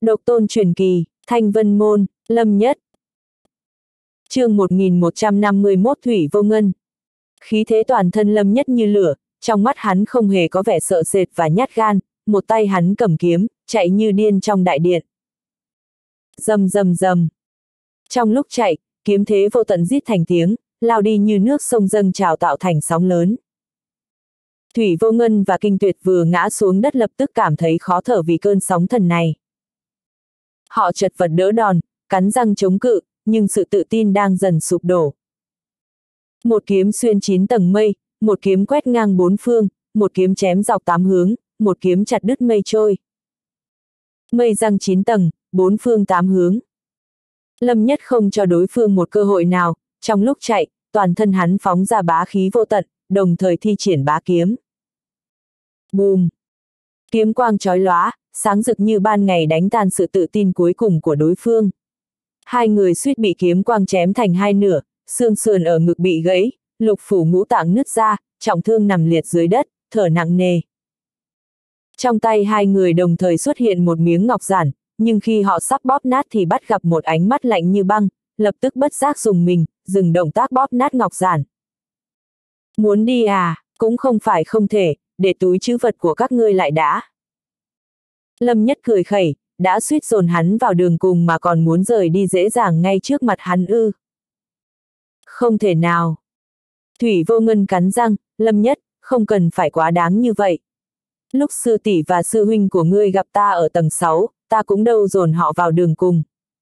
Độc tôn truyền kỳ, Thanh Vân Môn, Lâm Nhất. Chương 1151 Thủy Vô Ngân. Khí thế toàn thân Lâm Nhất như lửa, trong mắt hắn không hề có vẻ sợ sệt và nhát gan, một tay hắn cầm kiếm, chạy như điên trong đại điện. Rầm rầm rầm. Trong lúc chạy, kiếm thế vô tận rít thành tiếng, lao đi như nước sông dâng trào tạo thành sóng lớn. Thủy Vô Ngân và Kinh Tuyệt vừa ngã xuống đất lập tức cảm thấy khó thở vì cơn sóng thần này. Họ chật vật đỡ đòn, cắn răng chống cự, nhưng sự tự tin đang dần sụp đổ. Một kiếm xuyên 9 tầng mây, một kiếm quét ngang 4 phương, một kiếm chém dọc 8 hướng, một kiếm chặt đứt mây trôi. Mây răng 9 tầng, 4 phương 8 hướng. Lâm Nhất không cho đối phương một cơ hội nào, trong lúc chạy, toàn thân hắn phóng ra bá khí vô tận, đồng thời thi triển bá kiếm. Bùm! Kiếm quang chói lóa, sáng rực như ban ngày đánh tan sự tự tin cuối cùng của đối phương. Hai người suýt bị kiếm quang chém thành hai nửa, xương sườn ở ngực bị gãy, lục phủ ngũ tạng nứt ra, trọng thương nằm liệt dưới đất, thở nặng nề. Trong tay hai người đồng thời xuất hiện một miếng ngọc giản, nhưng khi họ sắp bóp nát thì bắt gặp một ánh mắt lạnh như băng, lập tức bất giác rùng mình, dừng động tác bóp nát ngọc giản. Muốn đi à, cũng không phải không thể, để túi trữ vật của các ngươi lại đã. Lâm Nhất cười khẩy, đã suýt dồn hắn vào đường cùng mà còn muốn rời đi dễ dàng ngay trước mặt hắn ư. Không thể nào. Thủy Vô Ngân cắn răng, Lâm Nhất, không cần phải quá đáng như vậy. Lúc sư tỷ và sư huynh của ngươi gặp ta ở tầng 6, ta cũng đâu dồn họ vào đường cùng.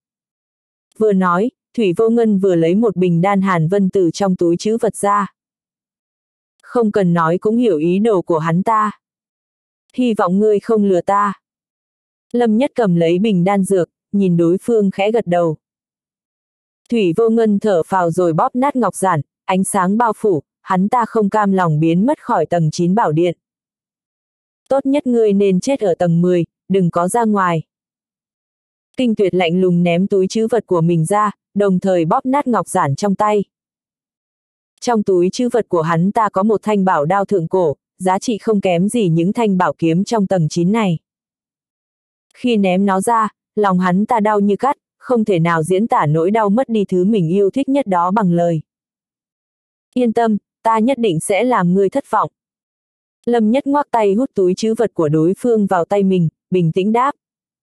Vừa nói, Thủy Vô Ngân vừa lấy một bình đan hàn vân từ trong túi trữ vật ra. Không cần nói cũng hiểu ý đồ của hắn ta. Hy vọng ngươi không lừa ta. Lâm Nhất cầm lấy bình đan dược, nhìn đối phương khẽ gật đầu. Thủy Vô Ngân thở phào rồi bóp nát ngọc giản, ánh sáng bao phủ, hắn ta không cam lòng biến mất khỏi tầng 9 bảo điện. Tốt nhất ngươi nên chết ở tầng 10, đừng có ra ngoài. Kinh Tuyệt lạnh lùng ném túi trữ vật của mình ra, đồng thời bóp nát ngọc giản trong tay. Trong túi trữ vật của hắn ta có một thanh bảo đao thượng cổ, giá trị không kém gì những thanh bảo kiếm trong tầng 9 này. Khi ném nó ra, lòng hắn ta đau như cắt, không thể nào diễn tả nỗi đau mất đi thứ mình yêu thích nhất đó bằng lời. Yên tâm, ta nhất định sẽ làm ngươi thất vọng. Lâm Nhất ngoắc tay hút túi trữ vật của đối phương vào tay mình, bình tĩnh đáp.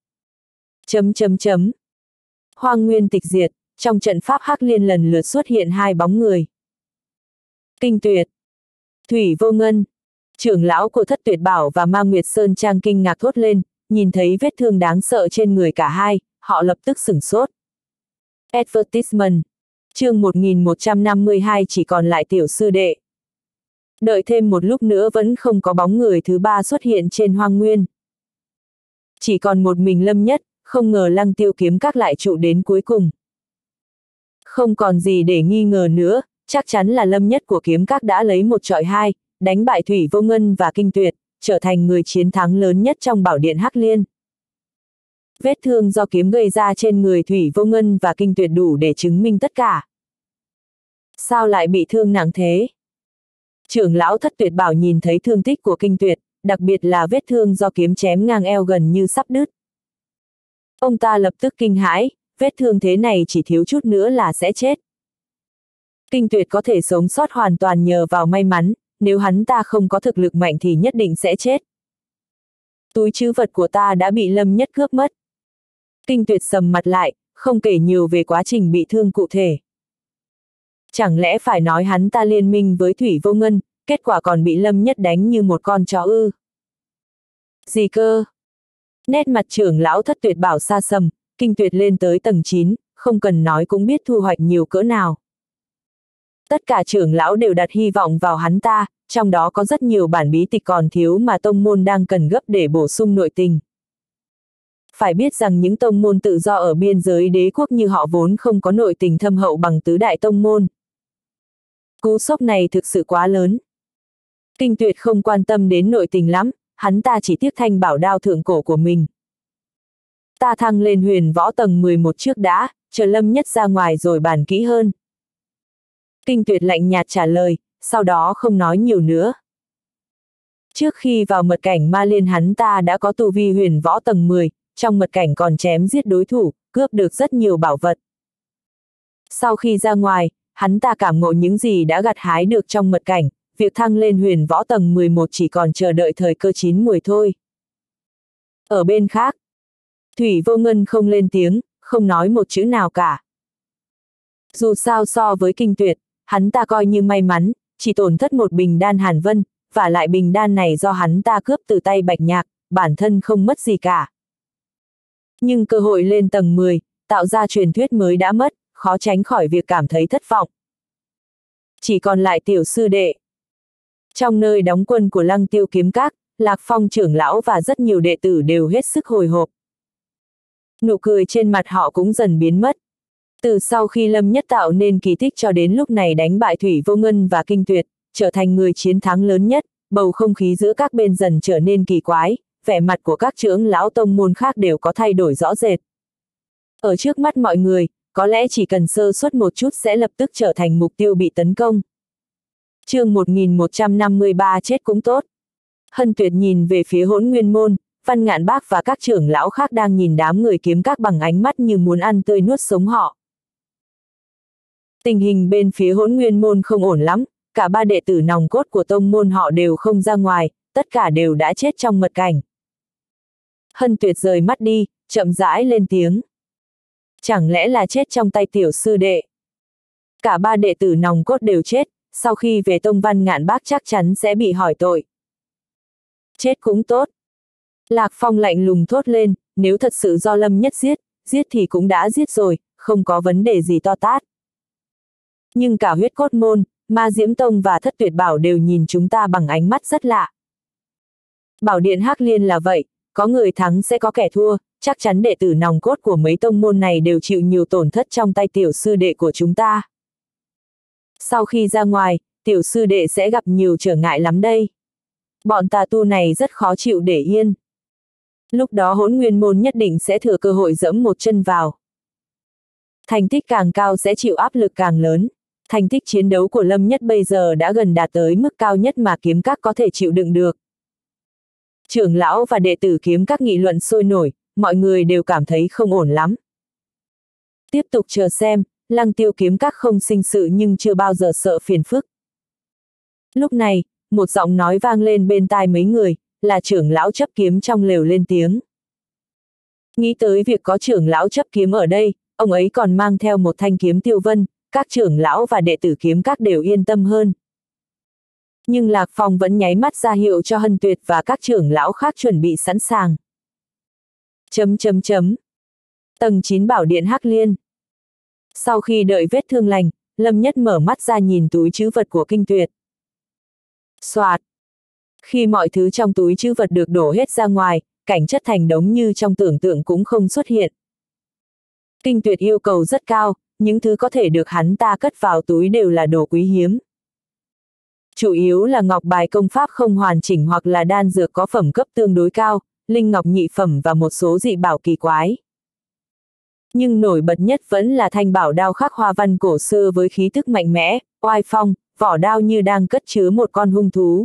Hoang nguyên tịch diệt, trong trận pháp Hắc Liên lần lượt xuất hiện hai bóng người. Kinh Tuyệt, Thủy Vô Ngân, trưởng lão của Thất Tuyệt Bảo và Ma Nguyệt Sơn Trang kinh ngạc thốt lên, nhìn thấy vết thương đáng sợ trên người cả hai, họ lập tức sửng sốt. Advertisement. Chương 1152 chỉ còn lại tiểu sư đệ. Đợi thêm một lúc nữa vẫn không có bóng người thứ ba xuất hiện trên hoang nguyên. Chỉ còn một mình Lâm Nhất, không ngờ Lăng Tiêu kiếm các lại trụ đến cuối cùng. Không còn gì để nghi ngờ nữa, chắc chắn là Lâm Nhất của kiếm các đã lấy một chọi hai, đánh bại Thủy Vô Ngân và Kinh Tuyệt, trở thành người chiến thắng lớn nhất trong bảo điện Hắc Liên. Vết thương do kiếm gây ra trên người Thủy Vô Ngân và Kinh Tuyệt đủ để chứng minh tất cả. Sao lại bị thương nặng thế? Trưởng lão Thất Tuyệt Bảo nhìn thấy thương tích của Kinh Tuyệt, đặc biệt là vết thương do kiếm chém ngang eo gần như sắp đứt. Ông ta lập tức kinh hãi, vết thương thế này chỉ thiếu chút nữa là sẽ chết. Kinh Tuyệt có thể sống sót hoàn toàn nhờ vào may mắn, nếu hắn ta không có thực lực mạnh thì nhất định sẽ chết. Túi trữ vật của ta đã bị Lâm Nhất cướp mất. Kinh Tuyệt sầm mặt lại, không kể nhiều về quá trình bị thương cụ thể. Chẳng lẽ phải nói hắn ta liên minh với Thủy Vô Ngân, kết quả còn bị Lâm Nhất đánh như một con chó ư? Gì cơ? Nét mặt trưởng lão Thất Tuyệt Bảo xa sầm, Kinh Tuyệt lên tới tầng 9, không cần nói cũng biết thu hoạch nhiều cỡ nào. Tất cả trưởng lão đều đặt hy vọng vào hắn ta, trong đó có rất nhiều bản bí tịch còn thiếu mà tông môn đang cần gấp để bổ sung nội tình. Phải biết rằng những tông môn tự do ở biên giới đế quốc như họ vốn không có nội tình thâm hậu bằng tứ đại tông môn. Cú sốc này thực sự quá lớn. Kinh Tuyệt không quan tâm đến nội tình lắm, hắn ta chỉ tiếc thanh bảo đao thượng cổ của mình. Ta thăng lên huyền võ tầng 11 trước đã, chờ Lâm Nhất ra ngoài rồi bàn kỹ hơn. Kinh Tuyệt lạnh nhạt trả lời, sau đó không nói nhiều nữa. Trước khi vào mật cảnh Ma Liên hắn ta đã có tu vi huyền võ tầng 10, trong mật cảnh còn chém giết đối thủ, cướp được rất nhiều bảo vật. Sau khi ra ngoài, hắn ta cảm ngộ những gì đã gặt hái được trong mật cảnh, việc thăng lên huyền võ tầng 11 chỉ còn chờ đợi thời cơ chín muồi thôi. Ở bên khác, Thủy Vô Ngân không lên tiếng, không nói một chữ nào cả. Dù sao so với Kinh Tuyệt, hắn ta coi như may mắn, chỉ tổn thất một bình đan Hàn Vân, và lại bình đan này do hắn ta cướp từ tay Bạch Nhạc, bản thân không mất gì cả. Nhưng cơ hội lên tầng 10, tạo ra truyền thuyết mới đã mất, khó tránh khỏi việc cảm thấy thất vọng. Chỉ còn lại tiểu sư đệ. Trong nơi đóng quân của Lăng Tiêu Kiếm Các, Lạc Phong trưởng lão và rất nhiều đệ tử đều hết sức hồi hộp. Nụ cười trên mặt họ cũng dần biến mất. Từ sau khi Lâm Nhất tạo nên kỳ tích cho đến lúc này đánh bại Thủy Vô Ngân và Kinh Tuyệt, trở thành người chiến thắng lớn nhất, bầu không khí giữa các bên dần trở nên kỳ quái, vẻ mặt của các trưởng lão tông môn khác đều có thay đổi rõ rệt. Ở trước mắt mọi người, có lẽ chỉ cần sơ suất một chút sẽ lập tức trở thành mục tiêu bị tấn công. Chương 1153 chết cũng tốt. Hân Tuyệt nhìn về phía Hỗn Nguyên Môn, Văn Ngạn Bác và các trưởng lão khác đang nhìn đám người kiếm các bằng ánh mắt như muốn ăn tươi nuốt sống họ. Tình hình bên phía Hỗn Nguyên Môn không ổn lắm, cả ba đệ tử nòng cốt của tông môn họ đều không ra ngoài, tất cả đều đã chết trong mật cảnh. Hân Tuyệt rời mắt đi, chậm rãi lên tiếng. Chẳng lẽ là chết trong tay tiểu sư đệ? Cả ba đệ tử nòng cốt đều chết, sau khi về tông Văn Ngạn Bác chắc chắn sẽ bị hỏi tội. Chết cũng tốt. Lạc Phong lạnh lùng thốt lên, nếu thật sự do Lâm Nhất giết thì cũng đã giết rồi, không có vấn đề gì to tát. Nhưng cả Huyết Cốt Môn, Ma Diễm Tông và Thất Tuyệt Bảo đều nhìn chúng ta bằng ánh mắt rất lạ. Bảo Điện Hắc Liên là vậy, có người thắng sẽ có kẻ thua, chắc chắn đệ tử nòng cốt của mấy tông môn này đều chịu nhiều tổn thất trong tay tiểu sư đệ của chúng ta. Sau khi ra ngoài, tiểu sư đệ sẽ gặp nhiều trở ngại lắm đây. Bọn tà tu này rất khó chịu để yên. Lúc đó Hỗn Nguyên Môn nhất định sẽ thừa cơ hội dẫm một chân vào. Thành tích càng cao sẽ chịu áp lực càng lớn. Thành tích chiến đấu của Lâm Nhất bây giờ đã gần đạt tới mức cao nhất mà kiếm các có thể chịu đựng được. Trưởng lão và đệ tử kiếm các nghị luận sôi nổi, mọi người đều cảm thấy không ổn lắm. Tiếp tục chờ xem, Lăng Tiêu kiếm các không sinh sự nhưng chưa bao giờ sợ phiền phức. Lúc này, một giọng nói vang lên bên tai mấy người, là trưởng lão chấp kiếm trong lều lên tiếng. Nghĩ tới việc có trưởng lão chấp kiếm ở đây, ông ấy còn mang theo một thanh kiếm tiêu vân, các trưởng lão và đệ tử kiếm các đều yên tâm hơn. Nhưng Lạc Phong vẫn nháy mắt ra hiệu cho Hân Tuyệt và các trưởng lão khác chuẩn bị sẵn sàng. Tầng 9 Bảo Điện Hắc Liên. Sau khi đợi vết thương lành, Lâm Nhất mở mắt ra nhìn túi trữ vật của Kinh Tuyệt. Soạt. Khi mọi thứ trong túi trữ vật được đổ hết ra ngoài, cảnh chất thành đống như trong tưởng tượng cũng không xuất hiện. Kinh Tuyệt yêu cầu rất cao, những thứ có thể được hắn ta cất vào túi đều là đồ quý hiếm. Chủ yếu là ngọc bài công pháp không hoàn chỉnh hoặc là đan dược có phẩm cấp tương đối cao, linh ngọc nhị phẩm và một số dị bảo kỳ quái. Nhưng nổi bật nhất vẫn là thanh bảo đao khắc hoa văn cổ xưa với khí tức mạnh mẽ, oai phong, vỏ đao như đang cất chứa một con hung thú.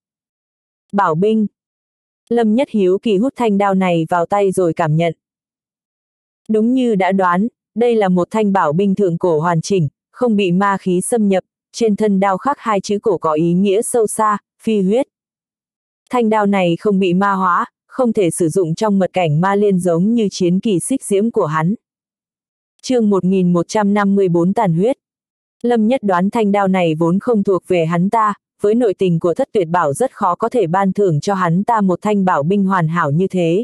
Bảo binh. Lâm Nhất hiếu kỳ hút thanh đao này vào tay rồi cảm nhận. Đúng như đã đoán, đây là một thanh bảo binh thượng cổ hoàn chỉnh, không bị ma khí xâm nhập, trên thân đao khắc hai chữ cổ có ý nghĩa sâu xa, phi huyết. Thanh đao này không bị ma hóa, không thể sử dụng trong mật cảnh ma liên giống như chiến kỳ xích diễm của hắn. Chương 1154 tàn huyết. Lâm Nhất đoán thanh đao này vốn không thuộc về hắn ta, với nội tình của Thất Tuyệt Bảo rất khó có thể ban thưởng cho hắn ta một thanh bảo binh hoàn hảo như thế.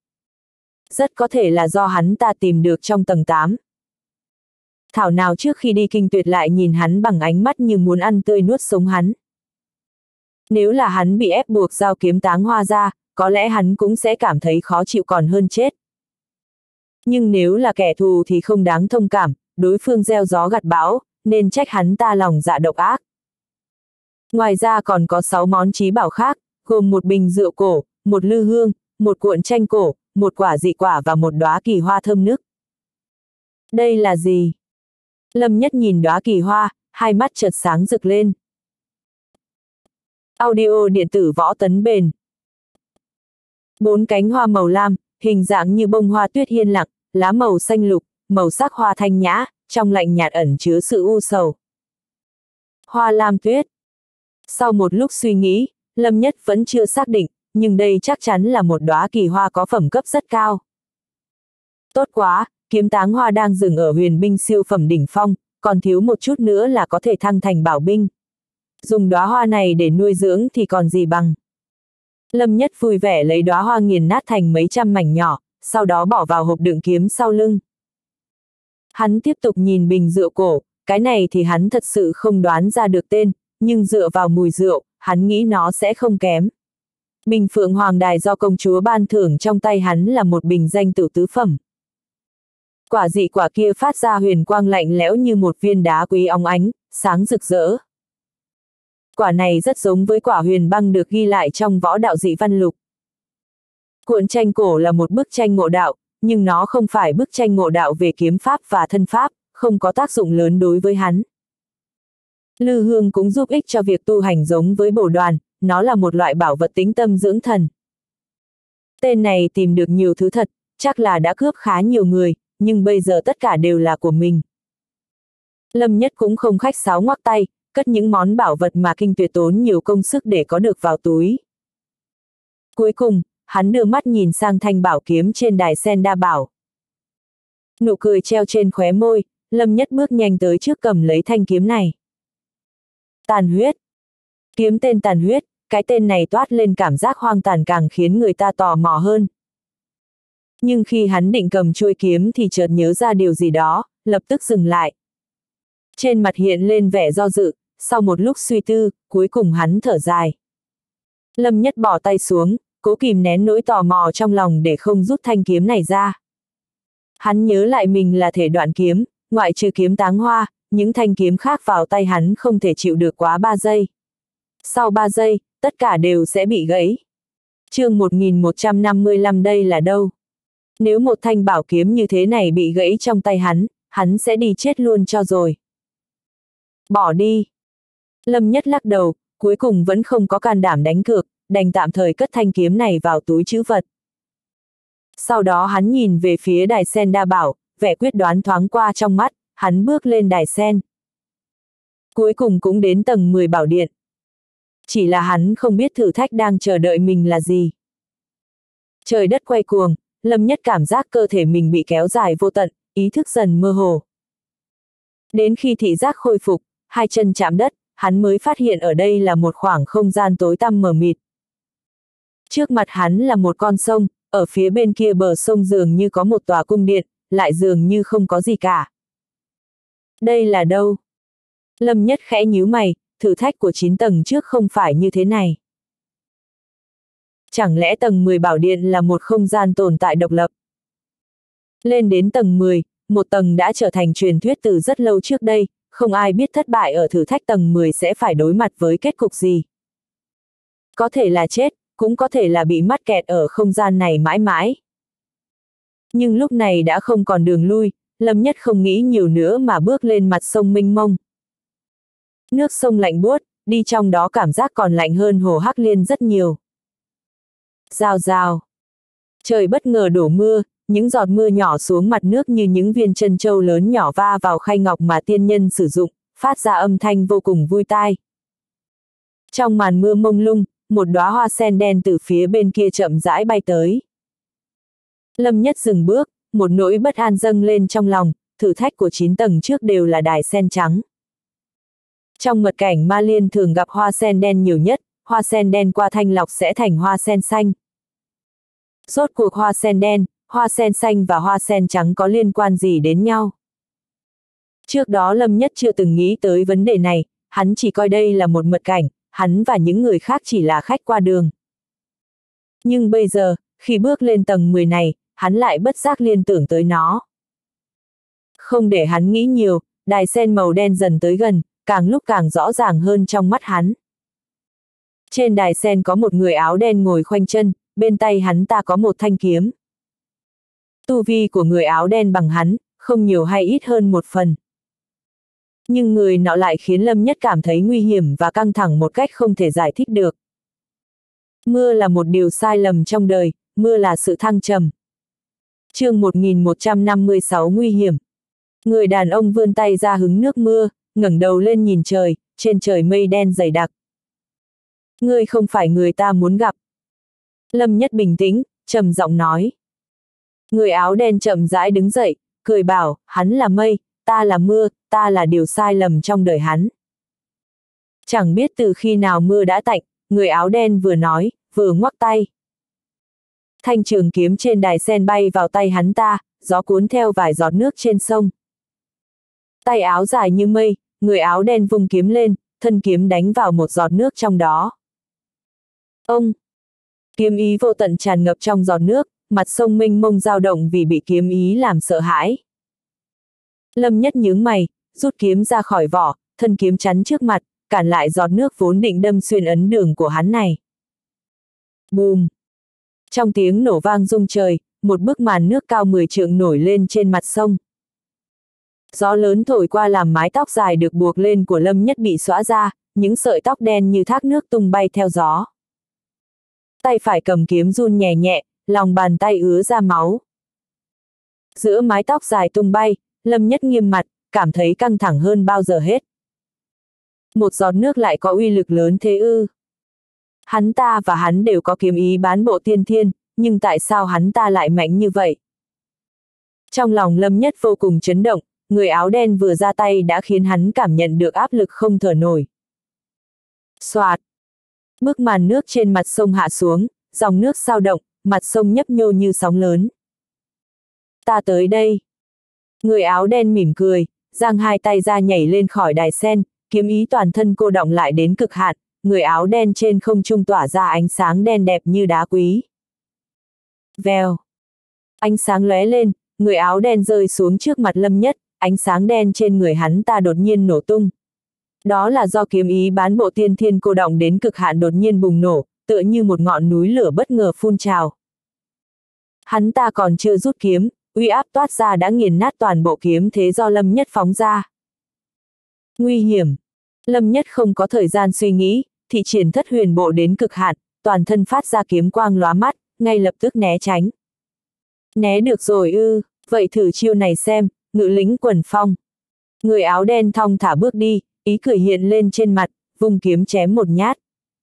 Rất có thể là do hắn ta tìm được trong tầng 8. Thảo nào trước khi đi Kinh Tuyệt lại nhìn hắn bằng ánh mắt như muốn ăn tươi nuốt sống hắn. Nếu là hắn bị ép buộc giao kiếm táng hoa ra, có lẽ hắn cũng sẽ cảm thấy khó chịu còn hơn chết. Nhưng nếu là kẻ thù thì không đáng thông cảm, đối phương gieo gió gặt bão, nên trách hắn ta lòng dạ độc ác. Ngoài ra còn có 6 món trí bảo khác, gồm một bình rượu cổ, một lư hương, một cuộn tranh cổ, một quả dị quả và một đóa kỳ hoa thơm nức. Đây là gì? Lâm Nhất nhìn đóa kỳ hoa, hai mắt chợt sáng rực lên. Audio điện tử Võ Tấn Bền. 4 cánh hoa màu lam, hình dạng như bông hoa tuyết hiên lặng, lá màu xanh lục, màu sắc hoa thanh nhã, trong lạnh nhạt ẩn chứa sự u sầu. Hoa lam tuyết. Sau một lúc suy nghĩ, Lâm Nhất vẫn chưa xác định, nhưng đây chắc chắn là một đóa kỳ hoa có phẩm cấp rất cao. Tốt quá, kiếm táng hoa đang dừng ở huyền binh siêu phẩm đỉnh phong, còn thiếu một chút nữa là có thể thăng thành bảo binh. Dùng đóa hoa này để nuôi dưỡng thì còn gì bằng. Lâm Nhất vui vẻ lấy đóa hoa nghiền nát thành mấy trăm mảnh nhỏ, sau đó bỏ vào hộp đựng kiếm sau lưng. Hắn tiếp tục nhìn bình rượu cổ, cái này thì hắn thật sự không đoán ra được tên, nhưng dựa vào mùi rượu, hắn nghĩ nó sẽ không kém. Bình Phượng Hoàng Đài do công chúa ban thưởng trong tay hắn là một bình danh tửu tứ phẩm. Quả dị quả kia phát ra huyền quang lạnh lẽo như một viên đá quý óng ánh, sáng rực rỡ. Quả này rất giống với quả huyền băng được ghi lại trong võ đạo dị văn lục. Cuộn tranh cổ là một bức tranh ngộ đạo, nhưng nó không phải bức tranh ngộ đạo về kiếm pháp và thân pháp, không có tác dụng lớn đối với hắn. Lư hương cũng giúp ích cho việc tu hành giống với bổ đoàn, nó là một loại bảo vật tĩnh tâm dưỡng thần. Tên này tìm được nhiều thứ thật, chắc là đã cướp khá nhiều người, nhưng bây giờ tất cả đều là của mình. Lâm Nhất cũng không khách sáo ngoắc tay, cất những món bảo vật mà Kinh Tuyệt tốn nhiều công sức để có được vào túi. Cuối cùng, hắn đưa mắt nhìn sang thanh bảo kiếm trên đài sen đa bảo. Nụ cười treo trên khóe môi, Lâm Nhất bước nhanh tới trước cầm lấy thanh kiếm này. Tàn huyết. Kiếm tên tàn huyết, cái tên này toát lên cảm giác hoang tàn càng khiến người ta tò mò hơn. Nhưng khi hắn định cầm chuôi kiếm thì chợt nhớ ra điều gì đó, lập tức dừng lại. Trên mặt hiện lên vẻ do dự, sau một lúc suy tư, cuối cùng hắn thở dài. Lâm Nhất bỏ tay xuống, cố kìm nén nỗi tò mò trong lòng để không rút thanh kiếm này ra. Hắn nhớ lại mình là thể đoạn kiếm, ngoại trừ kiếm táng hoa, những thanh kiếm khác vào tay hắn không thể chịu được quá 3 giây. Sau 3 giây, tất cả đều sẽ bị gãy. Chương 1155 đây là đâu? Nếu một thanh bảo kiếm như thế này bị gãy trong tay hắn sẽ đi chết luôn cho rồi. Bỏ đi. Lâm Nhất lắc đầu, cuối cùng vẫn không có can đảm đánh cược, đành tạm thời cất thanh kiếm này vào túi trữ vật. Sau đó hắn nhìn về phía đài sen đa bảo, vẻ quyết đoán thoáng qua trong mắt, hắn bước lên đài sen. Cuối cùng cũng đến tầng 10 bảo điện. Chỉ là hắn không biết thử thách đang chờ đợi mình là gì. Trời đất quay cuồng, Lâm Nhất cảm giác cơ thể mình bị kéo dài vô tận, ý thức dần mơ hồ. Đến khi thị giác khôi phục, hai chân chạm đất, hắn mới phát hiện ở đây là một khoảng không gian tối tăm mờ mịt. Trước mặt hắn là một con sông, ở phía bên kia bờ sông dường như có một tòa cung điện, lại dường như không có gì cả. Đây là đâu? Lâm Nhất khẽ nhíu mày, thử thách của 9 tầng trước không phải như thế này. Chẳng lẽ tầng 10 bảo điện là một không gian tồn tại độc lập? Lên đến tầng 10, một tầng đã trở thành truyền thuyết từ rất lâu trước đây, không ai biết thất bại ở thử thách tầng 10 sẽ phải đối mặt với kết cục gì. Có thể là chết, cũng có thể là bị mắc kẹt ở không gian này mãi mãi. Nhưng lúc này đã không còn đường lui, Lâm Nhất không nghĩ nhiều nữa mà bước lên mặt sông mênh mông. Nước sông lạnh buốt, đi trong đó cảm giác còn lạnh hơn hồ Hắc Liên rất nhiều. Rào rào. Trời bất ngờ đổ mưa, những giọt mưa nhỏ xuống mặt nước như những viên trân châu lớn nhỏ va vào khay ngọc mà tiên nhân sử dụng, phát ra âm thanh vô cùng vui tai. Trong màn mưa mông lung, một đóa hoa sen đen từ phía bên kia chậm rãi bay tới. Lâm Nhất dừng bước, một nỗi bất an dâng lên trong lòng, thử thách của 9 tầng trước đều là đài sen trắng. Trong mật cảnh Ma Liên thường gặp hoa sen đen nhiều nhất, hoa sen đen qua thanh lọc sẽ thành hoa sen xanh. Rốt cuộc hoa sen đen, hoa sen xanh và hoa sen trắng có liên quan gì đến nhau? Trước đó Lâm Nhất chưa từng nghĩ tới vấn đề này, hắn chỉ coi đây là một mật cảnh, hắn và những người khác chỉ là khách qua đường. Nhưng bây giờ, khi bước lên tầng 10 này, hắn lại bất giác liên tưởng tới nó. Không để hắn nghĩ nhiều, đài sen màu đen dần tới gần, càng lúc càng rõ ràng hơn trong mắt hắn. Trên đài sen có một người áo đen ngồi khoanh chân, bên tay hắn ta có một thanh kiếm. Tu vi của người áo đen bằng hắn, không nhiều hay ít hơn một phần. Nhưng người nọ lại khiến Lâm Nhất cảm thấy nguy hiểm và căng thẳng một cách không thể giải thích được. Mưa là một điều sai lầm trong đời, mưa là sự thăng trầm. Chương 1156 nguy hiểm. Người đàn ông vươn tay ra hứng nước mưa, ngẩng đầu lên nhìn trời, trên trời mây đen dày đặc. Ngươi không phải người ta muốn gặp. Lâm Nhất bình tĩnh, trầm giọng nói. Người áo đen chậm rãi đứng dậy, cười bảo, hắn là mây, ta là mưa, ta là điều sai lầm trong đời hắn. Chẳng biết từ khi nào mưa đã tạnh, người áo đen vừa nói, vừa ngoắc tay. Thanh trường kiếm trên đài sen bay vào tay hắn ta, gió cuốn theo vài giọt nước trên sông. Tay áo dài như mây, người áo đen vung kiếm lên, thân kiếm đánh vào một giọt nước trong đó. Ông! Kiếm ý vô tận tràn ngập trong giọt nước, mặt sông mênh mông dao động vì bị kiếm ý làm sợ hãi. Lâm Nhất nhướng mày, rút kiếm ra khỏi vỏ, thân kiếm chắn trước mặt, cản lại giọt nước vốn định đâm xuyên ấn đường của hắn này. Bùm! Trong tiếng nổ vang rung trời, một bức màn nước cao 10 trượng nổi lên trên mặt sông. Gió lớn thổi qua làm mái tóc dài được buộc lên của Lâm Nhất bị xõa ra, những sợi tóc đen như thác nước tung bay theo gió. Tay phải cầm kiếm run nhẹ nhẹ, lòng bàn tay ứa ra máu. Giữa mái tóc dài tung bay, Lâm Nhất nghiêm mặt, cảm thấy căng thẳng hơn bao giờ hết. Một giọt nước lại có uy lực lớn thế ư? Hắn ta và hắn đều có kiếm ý bán bộ tiên thiên, nhưng tại sao hắn ta lại mạnh như vậy? Trong lòng Lâm Nhất vô cùng chấn động, người áo đen vừa ra tay đã khiến hắn cảm nhận được áp lực không thở nổi. Xoạt! Bức màn nước trên mặt sông hạ xuống, dòng nước sao động, mặt sông nhấp nhô như sóng lớn. Ta tới đây. Người áo đen mỉm cười, giang hai tay ra nhảy lên khỏi đài sen, kiếm ý toàn thân cô đọng lại đến cực hạn, người áo đen trên không trung tỏa ra ánh sáng đen đẹp như đá quý. Vèo! Ánh sáng lóe lên, người áo đen rơi xuống trước mặt Lâm Nhất, ánh sáng đen trên người hắn ta đột nhiên nổ tung. Đó là do kiếm ý bán bộ tiên thiên cô đọng đến cực hạn đột nhiên bùng nổ, tựa như một ngọn núi lửa bất ngờ phun trào. Hắn ta còn chưa rút kiếm, uy áp toát ra đã nghiền nát toàn bộ kiếm thế do Lâm Nhất phóng ra. Nguy hiểm! Lâm Nhất không có thời gian suy nghĩ, thị triển thất huyền bộ đến cực hạn, toàn thân phát ra kiếm quang lóa mắt, ngay lập tức né tránh. Né được rồi ư, vậy thử chiêu này xem, ngự lĩnh quần phong. Người áo đen thong thả bước đi, ý cười hiện lên trên mặt, vung kiếm chém một nhát.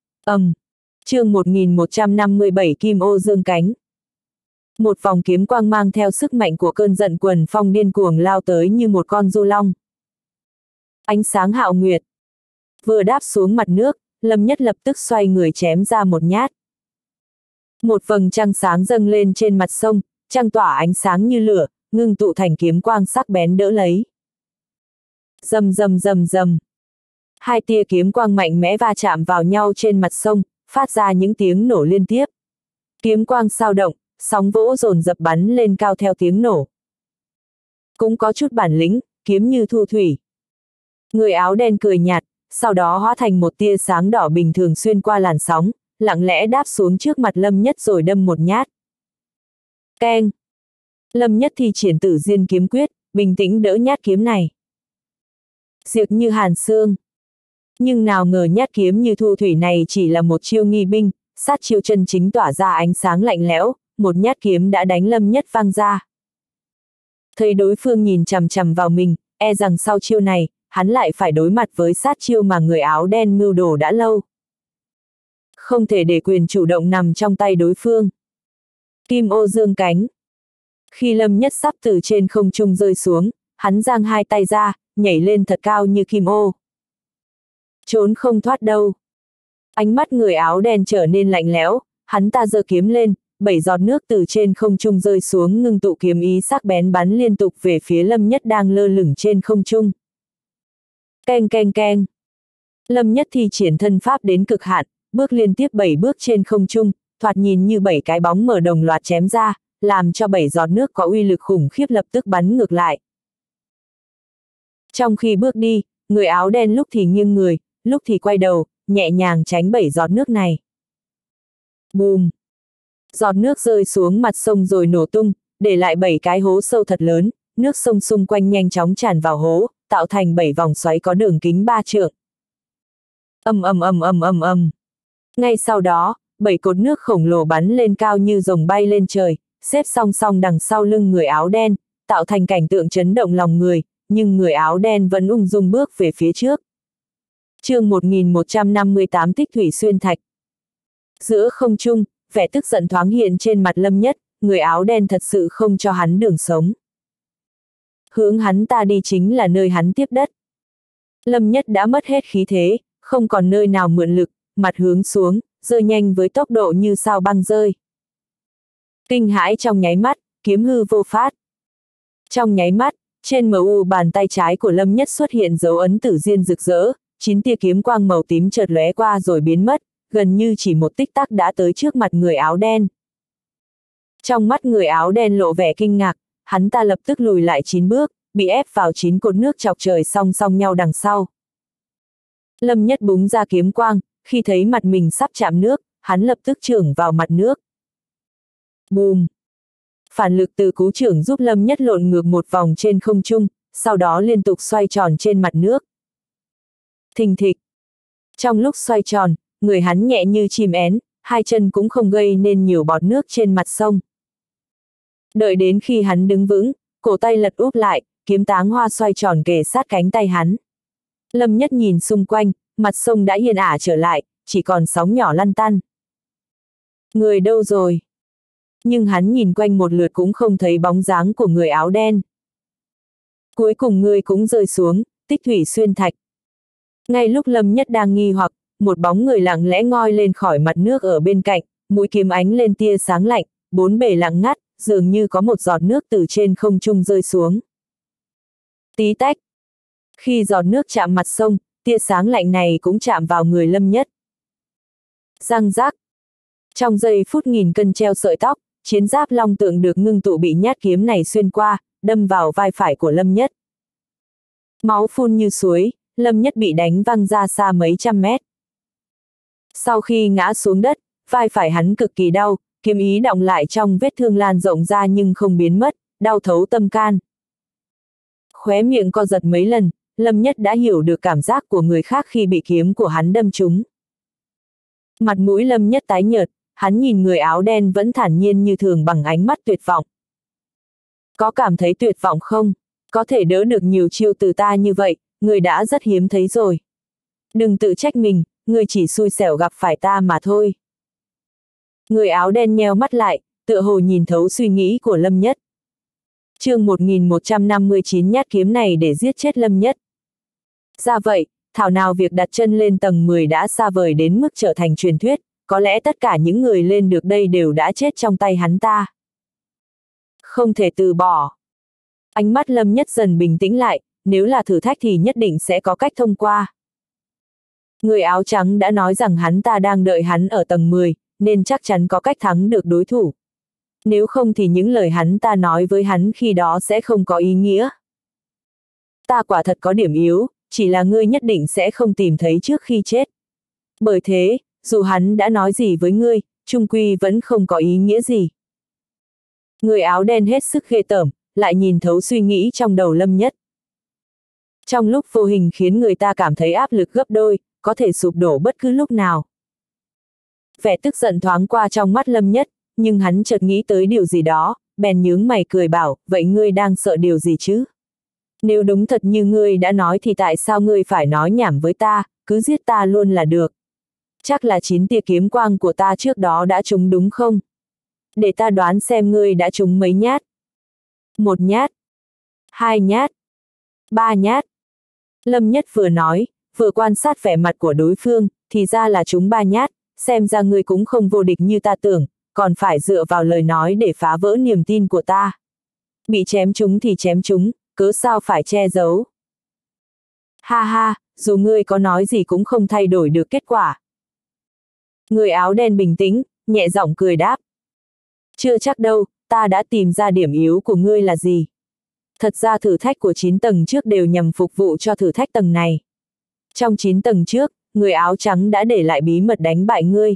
Chương 1157 Kim ô dương cánh. Một vòng kiếm quang mang theo sức mạnh của cơn giận quần phong điên cuồng lao tới như một con du long. Ánh sáng hạo nguyệt. Vừa đáp xuống mặt nước, Lâm Nhất lập tức xoay người chém ra một nhát. Một vầng trăng sáng dâng lên trên mặt sông, trăng tỏa ánh sáng như lửa, ngưng tụ thành kiếm quang sắc bén đỡ lấy. Rầm rầm rầm rầm. Hai tia kiếm quang mạnh mẽ va chạm vào nhau trên mặt sông, phát ra những tiếng nổ liên tiếp. Kiếm quang sao động, sóng vỗ dồn dập bắn lên cao theo tiếng nổ. Cũng có chút bản lĩnh, kiếm như thu thủy. Người áo đen cười nhạt, sau đó hóa thành một tia sáng đỏ bình thường xuyên qua làn sóng, lặng lẽ đáp xuống trước mặt Lâm Nhất rồi đâm một nhát. Keng! Lâm Nhất thi triển Tử Diên kiếm quyết, bình tĩnh đỡ nhát kiếm này. Diệt như hàn xương. Nhưng nào ngờ nhát kiếm như thu thủy này chỉ là một chiêu nghi binh, sát chiêu chân chính tỏa ra ánh sáng lạnh lẽo, một nhát kiếm đã đánh Lâm Nhất văng ra. Thấy đối phương nhìn chằm chằm vào mình, e rằng sau chiêu này, hắn lại phải đối mặt với sát chiêu mà người áo đen mưu đồ đã lâu. Không thể để quyền chủ động nằm trong tay đối phương. Kim ô dương cánh. Khi Lâm Nhất sắp từ trên không trung rơi xuống, hắn giang hai tay ra, nhảy lên thật cao như kim ô. Trốn không thoát đâu. Ánh mắt người áo đen trở nên lạnh lẽo, hắn ta giơ kiếm lên, 7 giọt nước từ trên không trung rơi xuống ngưng tụ kiếm ý sắc bén bắn liên tục về phía Lâm Nhất đang lơ lửng trên không trung. Keng keng keng. Lâm Nhất thi triển thân pháp đến cực hạn, bước liên tiếp 7 bước trên không trung, thoạt nhìn như 7 cái bóng mở đồng loạt chém ra, làm cho 7 giọt nước có uy lực khủng khiếp lập tức bắn ngược lại. Trong khi bước đi, người áo đen lúc thì nghiêng người, lúc thì quay đầu, nhẹ nhàng tránh 7 giọt nước này. Bùm! Giọt nước rơi xuống mặt sông rồi nổ tung, để lại 7 cái hố sâu thật lớn, nước sông xung quanh nhanh chóng tràn vào hố, tạo thành 7 vòng xoáy có đường kính 3 trượng. Ầm ầm ầm ầm ầm ầm. Ngay sau đó, 7 cột nước khổng lồ bắn lên cao như rồng bay lên trời, xếp song song đằng sau lưng người áo đen, tạo thành cảnh tượng chấn động lòng người, nhưng người áo đen vẫn ung dung bước về phía trước. Chương 1158 Tích thủy xuyên thạch. Giữa không trung, vẻ tức giận thoáng hiện trên mặt Lâm Nhất, người áo đen thật sự không cho hắn đường sống. Hướng hắn ta đi chính là nơi hắn tiếp đất. Lâm Nhất đã mất hết khí thế, không còn nơi nào mượn lực, mặt hướng xuống, rơi nhanh với tốc độ như sao băng rơi. Kinh hãi trong nháy mắt, kiếm hư vô phát. Trong nháy mắt, trên MU bàn tay trái của Lâm Nhất xuất hiện dấu ấn tử diên rực rỡ, 9 tia kiếm quang màu tím chợt lóe qua rồi biến mất, gần như chỉ một tích tắc đã tới trước mặt người áo đen. Trong mắt người áo đen lộ vẻ kinh ngạc, hắn ta lập tức lùi lại 9 bước, bị ép vào 9 cột nước chọc trời song song nhau đằng sau. Lâm Nhất búng ra kiếm quang, khi thấy mặt mình sắp chạm nước, hắn lập tức chưởng vào mặt nước. Bùm! Phản lực từ cú chưởng giúp Lâm Nhất lộn ngược một vòng trên không trung, sau đó liên tục xoay tròn trên mặt nước. Thình thịch! Trong lúc xoay tròn, người hắn nhẹ như chim én, hai chân cũng không gây nên nhiều bọt nước trên mặt sông. Đợi đến khi hắn đứng vững, cổ tay lật úp lại, kiếm táng hoa xoay tròn kề sát cánh tay hắn. Lâm Nhất nhìn xung quanh, mặt sông đã yên ả trở lại, chỉ còn sóng nhỏ lăn tăn. Người đâu rồi? Nhưng hắn nhìn quanh một lượt cũng không thấy bóng dáng của người áo đen. Cuối cùng người cũng rơi xuống, tích thủy xuyên thạch. Ngay lúc Lâm Nhất đang nghi hoặc, một bóng người lặng lẽ ngoi lên khỏi mặt nước ở bên cạnh, mũi kiếm ánh lên tia sáng lạnh, bốn bề lặng ngắt, dường như có một giọt nước từ trên không trung rơi xuống. Tí tách. Khi giọt nước chạm mặt sông, tia sáng lạnh này cũng chạm vào người Lâm Nhất. Răng rác. Trong giây phút nghìn cân treo sợi tóc, chiến giáp long tượng được ngưng tụ bị nhát kiếm này xuyên qua, đâm vào vai phải của Lâm Nhất. Máu phun như suối, Lâm Nhất bị đánh văng ra xa mấy trăm mét. Sau khi ngã xuống đất, vai phải hắn cực kỳ đau, kiếm ý đọng lại trong vết thương lan rộng ra nhưng không biến mất, đau thấu tâm can. Khóe miệng co giật mấy lần, Lâm Nhất đã hiểu được cảm giác của người khác khi bị kiếm của hắn đâm trúng. Mặt mũi Lâm Nhất tái nhợt, hắn nhìn người áo đen vẫn thản nhiên như thường bằng ánh mắt tuyệt vọng. Có cảm thấy tuyệt vọng không? Có thể đỡ được nhiều chiêu từ ta như vậy, người đã rất hiếm thấy rồi. Đừng tự trách mình, người chỉ xui xẻo gặp phải ta mà thôi. Người áo đen nheo mắt lại, tựa hồ nhìn thấu suy nghĩ của Lâm Nhất. Chương 1159 nhát kiếm này để giết chết Lâm Nhất. Ra vậy, thảo nào việc đặt chân lên tầng 10 đã xa vời đến mức trở thành truyền thuyết, có lẽ tất cả những người lên được đây đều đã chết trong tay hắn ta. Không thể từ bỏ. Ánh mắt Lâm Nhất dần bình tĩnh lại, nếu là thử thách thì nhất định sẽ có cách thông qua. Người áo trắng đã nói rằng hắn ta đang đợi hắn ở tầng 10, nên chắc chắn có cách thắng được đối thủ. Nếu không thì những lời hắn ta nói với hắn khi đó sẽ không có ý nghĩa. Ta quả thật có điểm yếu, chỉ là ngươi nhất định sẽ không tìm thấy trước khi chết. Bởi thế, dù hắn đã nói gì với ngươi, chung quy vẫn không có ý nghĩa gì. Người áo đen hết sức ghê tởm, lại nhìn thấu suy nghĩ trong đầu Lâm Nhất. Trong lúc vô hình khiến người ta cảm thấy áp lực gấp đôi, có thể sụp đổ bất cứ lúc nào. Vẻ tức giận thoáng qua trong mắt Lâm Nhất, nhưng hắn chợt nghĩ tới điều gì đó, bèn nhướng mày cười bảo, vậy ngươi đang sợ điều gì chứ? Nếu đúng thật như ngươi đã nói thì tại sao ngươi phải nói nhảm với ta, cứ giết ta luôn là được. Chắc là 9 tia kiếm quang của ta trước đó đã trúng đúng không? Để ta đoán xem ngươi đã trúng mấy nhát. 1 nhát, 2 nhát, 3 nhát. Lâm Nhất vừa nói, vừa quan sát vẻ mặt của đối phương, thì ra là trúng 3 nhát, xem ra ngươi cũng không vô địch như ta tưởng, còn phải dựa vào lời nói để phá vỡ niềm tin của ta. Bị chém trúng thì chém trúng, cớ sao phải che giấu. Ha ha, dù ngươi có nói gì cũng không thay đổi được kết quả. Người áo đen bình tĩnh, nhẹ giọng cười đáp. Chưa chắc đâu, ta đã tìm ra điểm yếu của ngươi là gì. Thật ra thử thách của 9 tầng trước đều nhằm phục vụ cho thử thách tầng này. Trong 9 tầng trước, người áo trắng đã để lại bí mật đánh bại ngươi.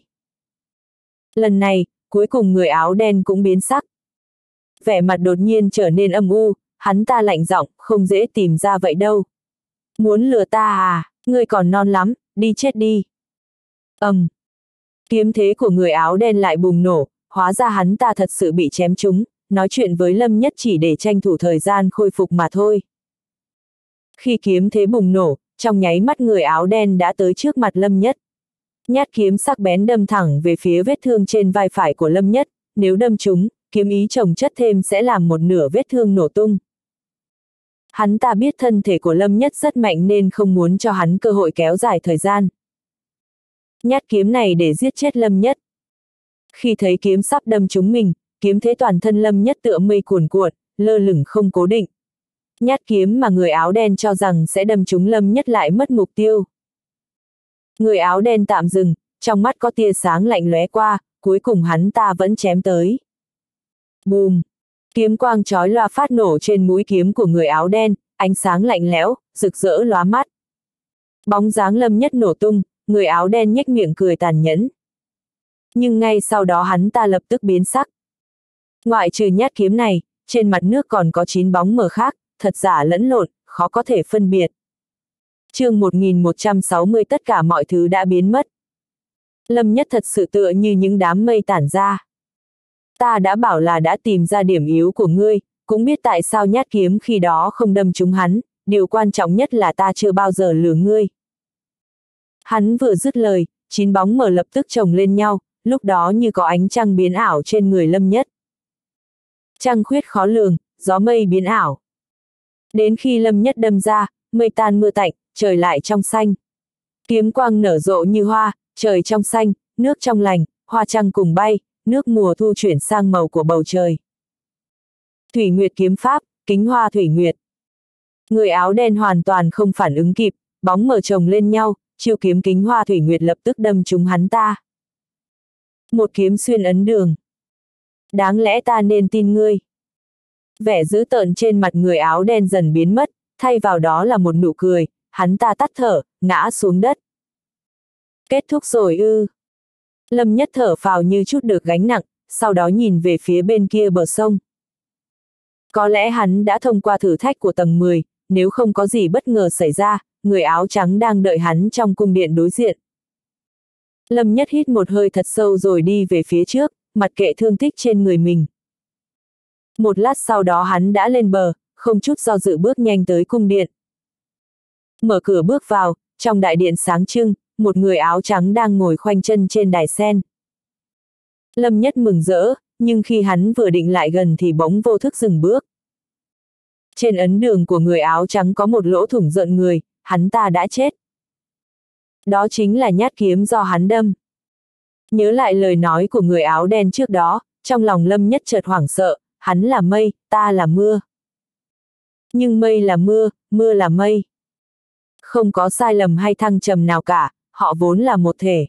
Lần này, cuối cùng người áo đen cũng biến sắc. Vẻ mặt đột nhiên trở nên âm u, hắn ta lạnh giọng, không dễ tìm ra vậy đâu. Muốn lừa ta à, ngươi còn non lắm, đi chết đi. Kiếm thế của người áo đen lại bùng nổ, hóa ra hắn ta thật sự bị chém trúng, nói chuyện với Lâm Nhất chỉ để tranh thủ thời gian khôi phục mà thôi. Khi kiếm thế bùng nổ, trong nháy mắt người áo đen đã tới trước mặt Lâm Nhất. Nhát kiếm sắc bén đâm thẳng về phía vết thương trên vai phải của Lâm Nhất, nếu đâm trúng, kiếm ý chồng chất thêm sẽ làm một nửa vết thương nổ tung. Hắn ta biết thân thể của Lâm Nhất rất mạnh nên không muốn cho hắn cơ hội kéo dài thời gian. Nhát kiếm này để giết chết Lâm Nhất. Khi thấy kiếm sắp đâm trúng mình, kiếm thế toàn thân Lâm Nhất tựa mây cuồn cuộn, lơ lửng không cố định. Nhát kiếm mà người áo đen cho rằng sẽ đâm trúng Lâm Nhất lại mất mục tiêu. Người áo đen tạm dừng, trong mắt có tia sáng lạnh lóe qua, cuối cùng hắn ta vẫn chém tới. Bùm! Kiếm quang chói lòa phát nổ trên mũi kiếm của người áo đen, ánh sáng lạnh lẽo, rực rỡ lóa mắt. Bóng dáng Lâm Nhất nổ tung, người áo đen nhếch miệng cười tàn nhẫn. Nhưng ngay sau đó hắn ta lập tức biến sắc. Ngoại trừ nhát kiếm này, trên mặt nước còn có 9 bóng mờ khác, thật giả lẫn lộn, khó có thể phân biệt. Chương 1160 tất cả mọi thứ đã biến mất. Lâm Nhất thật sự tựa như những đám mây tản ra. Ta đã bảo là đã tìm ra điểm yếu của ngươi, cũng biết tại sao nhát kiếm khi đó không đâm trúng hắn, điều quan trọng nhất là ta chưa bao giờ lừa ngươi. Hắn vừa dứt lời, 9 bóng mờ lập tức chồng lên nhau, lúc đó như có ánh trăng biến ảo trên người Lâm Nhất. Trăng khuyết khó lường, gió mây biến ảo. Đến khi Lâm Nhất đâm ra, mây tan mưa tạnh, trời lại trong xanh. Kiếm quang nở rộ như hoa, trời trong xanh, nước trong lành, hoa trăng cùng bay, nước mùa thu chuyển sang màu của bầu trời. Thủy Nguyệt kiếm pháp, kính hoa thủy nguyệt. Người áo đen hoàn toàn không phản ứng kịp, bóng mờ chồng lên nhau, chiêu kiếm kính hoa thủy nguyệt lập tức đâm trúng hắn ta. Một kiếm xuyên ấn đường. Đáng lẽ ta nên tin ngươi. Vẻ dữ tợn trên mặt người áo đen dần biến mất, thay vào đó là một nụ cười, hắn ta tắt thở, ngã xuống đất. Kết thúc rồi ư? Lâm Nhất thở phào như chút được gánh nặng, sau đó nhìn về phía bên kia bờ sông. Có lẽ hắn đã thông qua thử thách của tầng 10, nếu không có gì bất ngờ xảy ra, người áo trắng đang đợi hắn trong cung điện đối diện. Lâm Nhất hít một hơi thật sâu rồi đi về phía trước, mặc kệ thương tích trên người mình. Một lát sau đó hắn đã lên bờ, không chút do dự bước nhanh tới cung điện. Mở cửa bước vào, trong đại điện sáng trưng, một người áo trắng đang ngồi khoanh chân trên đài sen. Lâm Nhất mừng rỡ, nhưng khi hắn vừa định lại gần thì bỗng vô thức dừng bước. Trên ấn đường của người áo trắng có một lỗ thủng rợn người, hắn ta đã chết. Đó chính là nhát kiếm do hắn đâm. Nhớ lại lời nói của người áo đen trước đó, trong lòng Lâm Nhất chợt hoảng sợ, hắn là mây, ta là mưa. Nhưng mây là mưa, mưa là mây. Không có sai lầm hay thăng trầm nào cả, họ vốn là một thể.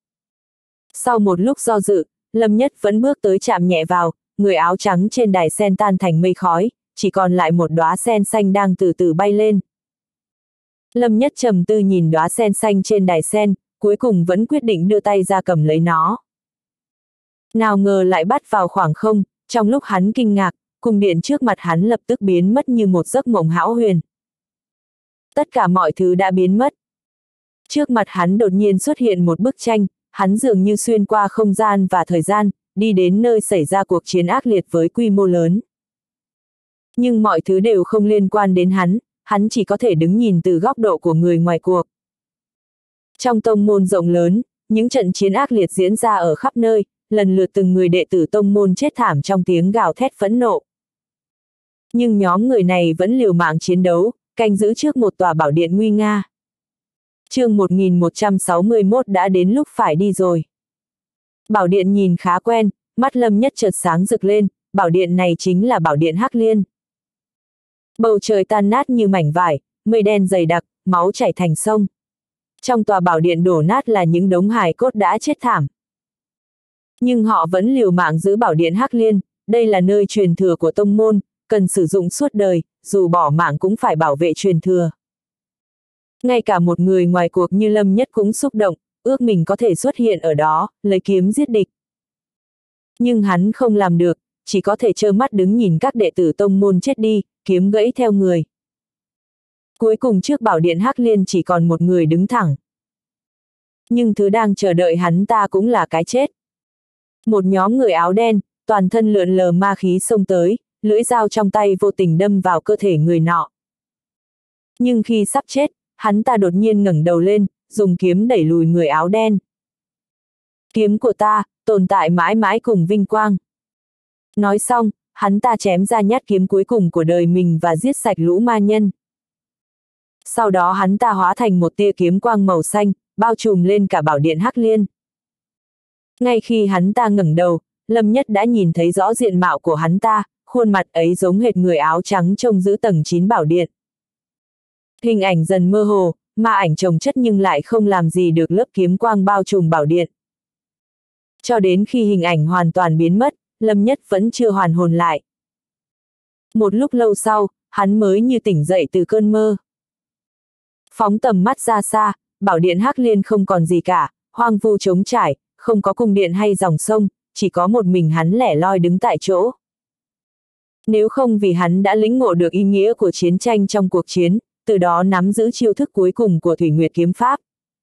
Sau một lúc do dự, Lâm Nhất vẫn bước tới chạm nhẹ vào, người áo trắng trên đài sen tan thành mây khói, chỉ còn lại một đóa sen xanh đang từ từ bay lên. Lâm Nhất trầm tư nhìn đóa sen xanh trên đài sen, cuối cùng vẫn quyết định đưa tay ra cầm lấy nó. Nào ngờ lại bắt vào khoảng không, trong lúc hắn kinh ngạc, cung điện trước mặt hắn lập tức biến mất như một giấc mộng hão huyền. Tất cả mọi thứ đã biến mất. Trước mặt hắn đột nhiên xuất hiện một bức tranh, hắn dường như xuyên qua không gian và thời gian, đi đến nơi xảy ra cuộc chiến ác liệt với quy mô lớn. Nhưng mọi thứ đều không liên quan đến hắn chỉ có thể đứng nhìn từ góc độ của người ngoài cuộc. Trong tông môn rộng lớn, những trận chiến ác liệt diễn ra ở khắp nơi, lần lượt từng người đệ tử tông môn chết thảm trong tiếng gào thét phẫn nộ. Nhưng nhóm người này vẫn liều mạng chiến đấu, canh giữ trước một tòa bảo điện nguy nga. Chương 1161 đã đến lúc phải đi rồi. Bảo điện nhìn khá quen, mắt Lâm Nhất chợt sáng rực lên, bảo điện này chính là bảo điện Hắc Liên. Bầu trời tan nát như mảnh vải, mây đen dày đặc, máu chảy thành sông. Trong tòa bảo điện đổ nát là những đống hài cốt đã chết thảm. Nhưng họ vẫn liều mạng giữ bảo điện Hắc Liên, đây là nơi truyền thừa của tông môn, cần sử dụng suốt đời, dù bỏ mạng cũng phải bảo vệ truyền thừa. Ngay cả một người ngoài cuộc như Lâm Nhất cũng xúc động, ước mình có thể xuất hiện ở đó, lấy kiếm giết địch. Nhưng hắn không làm được, chỉ có thể trơ mắt đứng nhìn các đệ tử tông môn chết đi, kiếm gãy theo người. Cuối cùng trước bảo điện Hắc Liên chỉ còn một người đứng thẳng. Nhưng thứ đang chờ đợi hắn ta cũng là cái chết. Một nhóm người áo đen, toàn thân lượn lờ ma khí xông tới, lưỡi dao trong tay vô tình đâm vào cơ thể người nọ. Nhưng khi sắp chết, hắn ta đột nhiên ngẩng đầu lên, dùng kiếm đẩy lùi người áo đen. Kiếm của ta, tồn tại mãi mãi cùng vinh quang. Nói xong, hắn ta chém ra nhát kiếm cuối cùng của đời mình và giết sạch lũ ma nhân. Sau đó hắn ta hóa thành một tia kiếm quang màu xanh, bao trùm lên cả bảo điện Hắc Liên. Ngay khi hắn ta ngẩng đầu, Lâm Nhất đã nhìn thấy rõ diện mạo của hắn ta, khuôn mặt ấy giống hệt người áo trắng trông giữ tầng 9 bảo điện. Hình ảnh dần mơ hồ, ma ảnh chồng chất nhưng lại không làm gì được lớp kiếm quang bao trùm bảo điện. Cho đến khi hình ảnh hoàn toàn biến mất, Lâm Nhất vẫn chưa hoàn hồn lại. Một lúc lâu sau, hắn mới như tỉnh dậy từ cơn mơ. Phóng tầm mắt ra xa, bảo điện Hắc Liên không còn gì cả, hoang vu trống trải, không có cung điện hay dòng sông, chỉ có một mình hắn lẻ loi đứng tại chỗ. Nếu không vì hắn đã lĩnh ngộ được ý nghĩa của chiến tranh trong cuộc chiến, từ đó nắm giữ chiêu thức cuối cùng của Thủy Nguyệt kiếm pháp,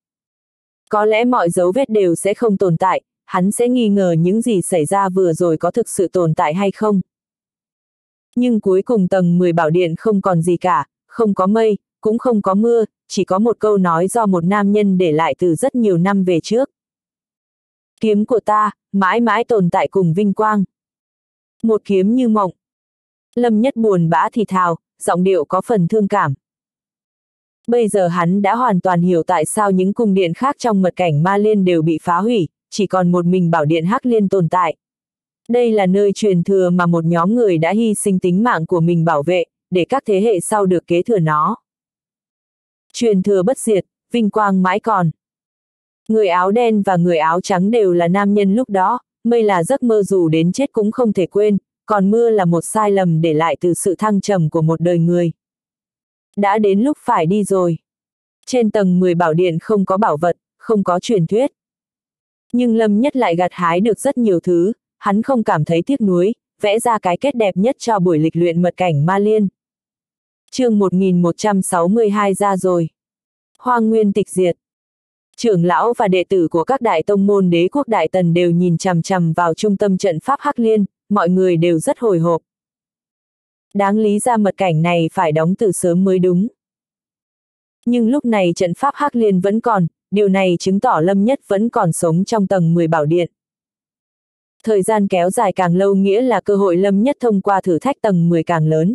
có lẽ mọi dấu vết đều sẽ không tồn tại, hắn sẽ nghi ngờ những gì xảy ra vừa rồi có thực sự tồn tại hay không. Nhưng cuối cùng tầng 10 bảo điện không còn gì cả, không có mây, cũng không có mưa, chỉ có một câu nói do một nam nhân để lại từ rất nhiều năm về trước. Kiếm của ta, mãi mãi tồn tại cùng vinh quang. Một kiếm như mộng. Lâm Nhất buồn bã thì thào, giọng điệu có phần thương cảm. Bây giờ hắn đã hoàn toàn hiểu tại sao những cung điện khác trong mật cảnh Ma Liên đều bị phá hủy, chỉ còn một mình bảo điện Hắc Liên tồn tại. Đây là nơi truyền thừa mà một nhóm người đã hy sinh tính mạng của mình bảo vệ, để các thế hệ sau được kế thừa nó. Truyền thừa bất diệt, vinh quang mãi còn. Người áo đen và người áo trắng đều là nam nhân lúc đó, mây là giấc mơ dù đến chết cũng không thể quên, còn mưa là một sai lầm để lại từ sự thăng trầm của một đời người. Đã đến lúc phải đi rồi. Trên tầng 10 bảo điện không có bảo vật, không có truyền thuyết. Nhưng Lâm Nhất lại gặt hái được rất nhiều thứ, hắn không cảm thấy tiếc nuối, vẽ ra cái kết đẹp nhất cho buổi lịch luyện mật cảnh Ma Liên. Chương 1162 ra rồi. Hoang nguyên tịch diệt. Trưởng lão và đệ tử của các đại tông môn đế quốc Đại Tần đều nhìn chằm chằm vào trung tâm trận pháp Hắc Liên, mọi người đều rất hồi hộp. Đáng lý ra mật cảnh này phải đóng từ sớm mới đúng. Nhưng lúc này trận pháp Hắc Liên vẫn còn, điều này chứng tỏ Lâm Nhất vẫn còn sống trong tầng 10 bảo điện. Thời gian kéo dài càng lâu nghĩa là cơ hội Lâm Nhất thông qua thử thách tầng 10 càng lớn.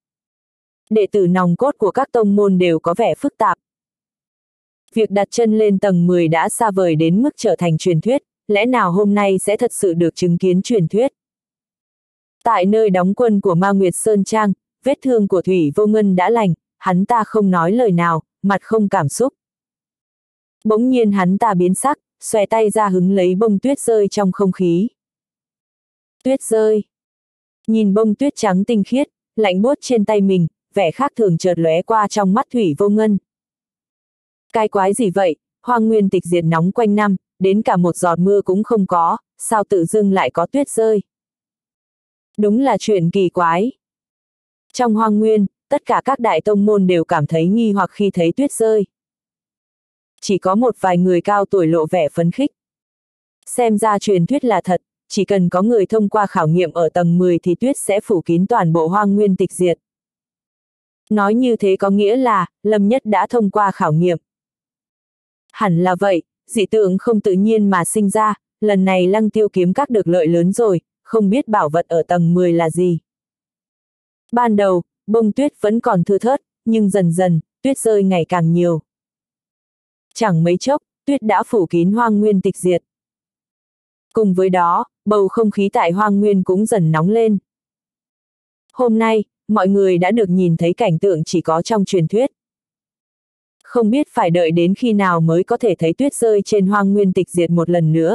Đệ tử nòng cốt của các tông môn đều có vẻ phức tạp. Việc đặt chân lên tầng 10 đã xa vời đến mức trở thành truyền thuyết, lẽ nào hôm nay sẽ thật sự được chứng kiến truyền thuyết. Tại nơi đóng quân của Ma Nguyệt Sơn Trang, vết thương của Thủy Vô Ngân đã lành, hắn ta không nói lời nào, mặt không cảm xúc. Bỗng nhiên hắn ta biến sắc, xòe tay ra hứng lấy bông tuyết rơi trong không khí. Tuyết rơi. Nhìn bông tuyết trắng tinh khiết, lạnh buốt trên tay mình, vẻ khác thường chợt lóe qua trong mắt Thủy Vô Ngân. Cái quái gì vậy, hoang nguyên tịch diệt nóng quanh năm, đến cả một giọt mưa cũng không có, sao tự dưng lại có tuyết rơi? Đúng là chuyện kỳ quái. Trong hoang nguyên, tất cả các đại tông môn đều cảm thấy nghi hoặc khi thấy tuyết rơi. Chỉ có một vài người cao tuổi lộ vẻ phấn khích. Xem ra truyền thuyết là thật, chỉ cần có người thông qua khảo nghiệm ở tầng 10 thì tuyết sẽ phủ kín toàn bộ hoang nguyên tịch diệt. Nói như thế có nghĩa là, Lâm Nhất đã thông qua khảo nghiệm. Hẳn là vậy, dị tượng không tự nhiên mà sinh ra, lần này Lăng Tiêu kiếm các được lợi lớn rồi, không biết bảo vật ở tầng 10 là gì. Ban đầu, bông tuyết vẫn còn thưa thớt, nhưng dần dần, tuyết rơi ngày càng nhiều. Chẳng mấy chốc, tuyết đã phủ kín hoang nguyên tịch diệt. Cùng với đó, bầu không khí tại hoang nguyên cũng dần nóng lên. Hôm nay, mọi người đã được nhìn thấy cảnh tượng chỉ có trong truyền thuyết. Không biết phải đợi đến khi nào mới có thể thấy tuyết rơi trên hoang nguyên tịch diệt một lần nữa.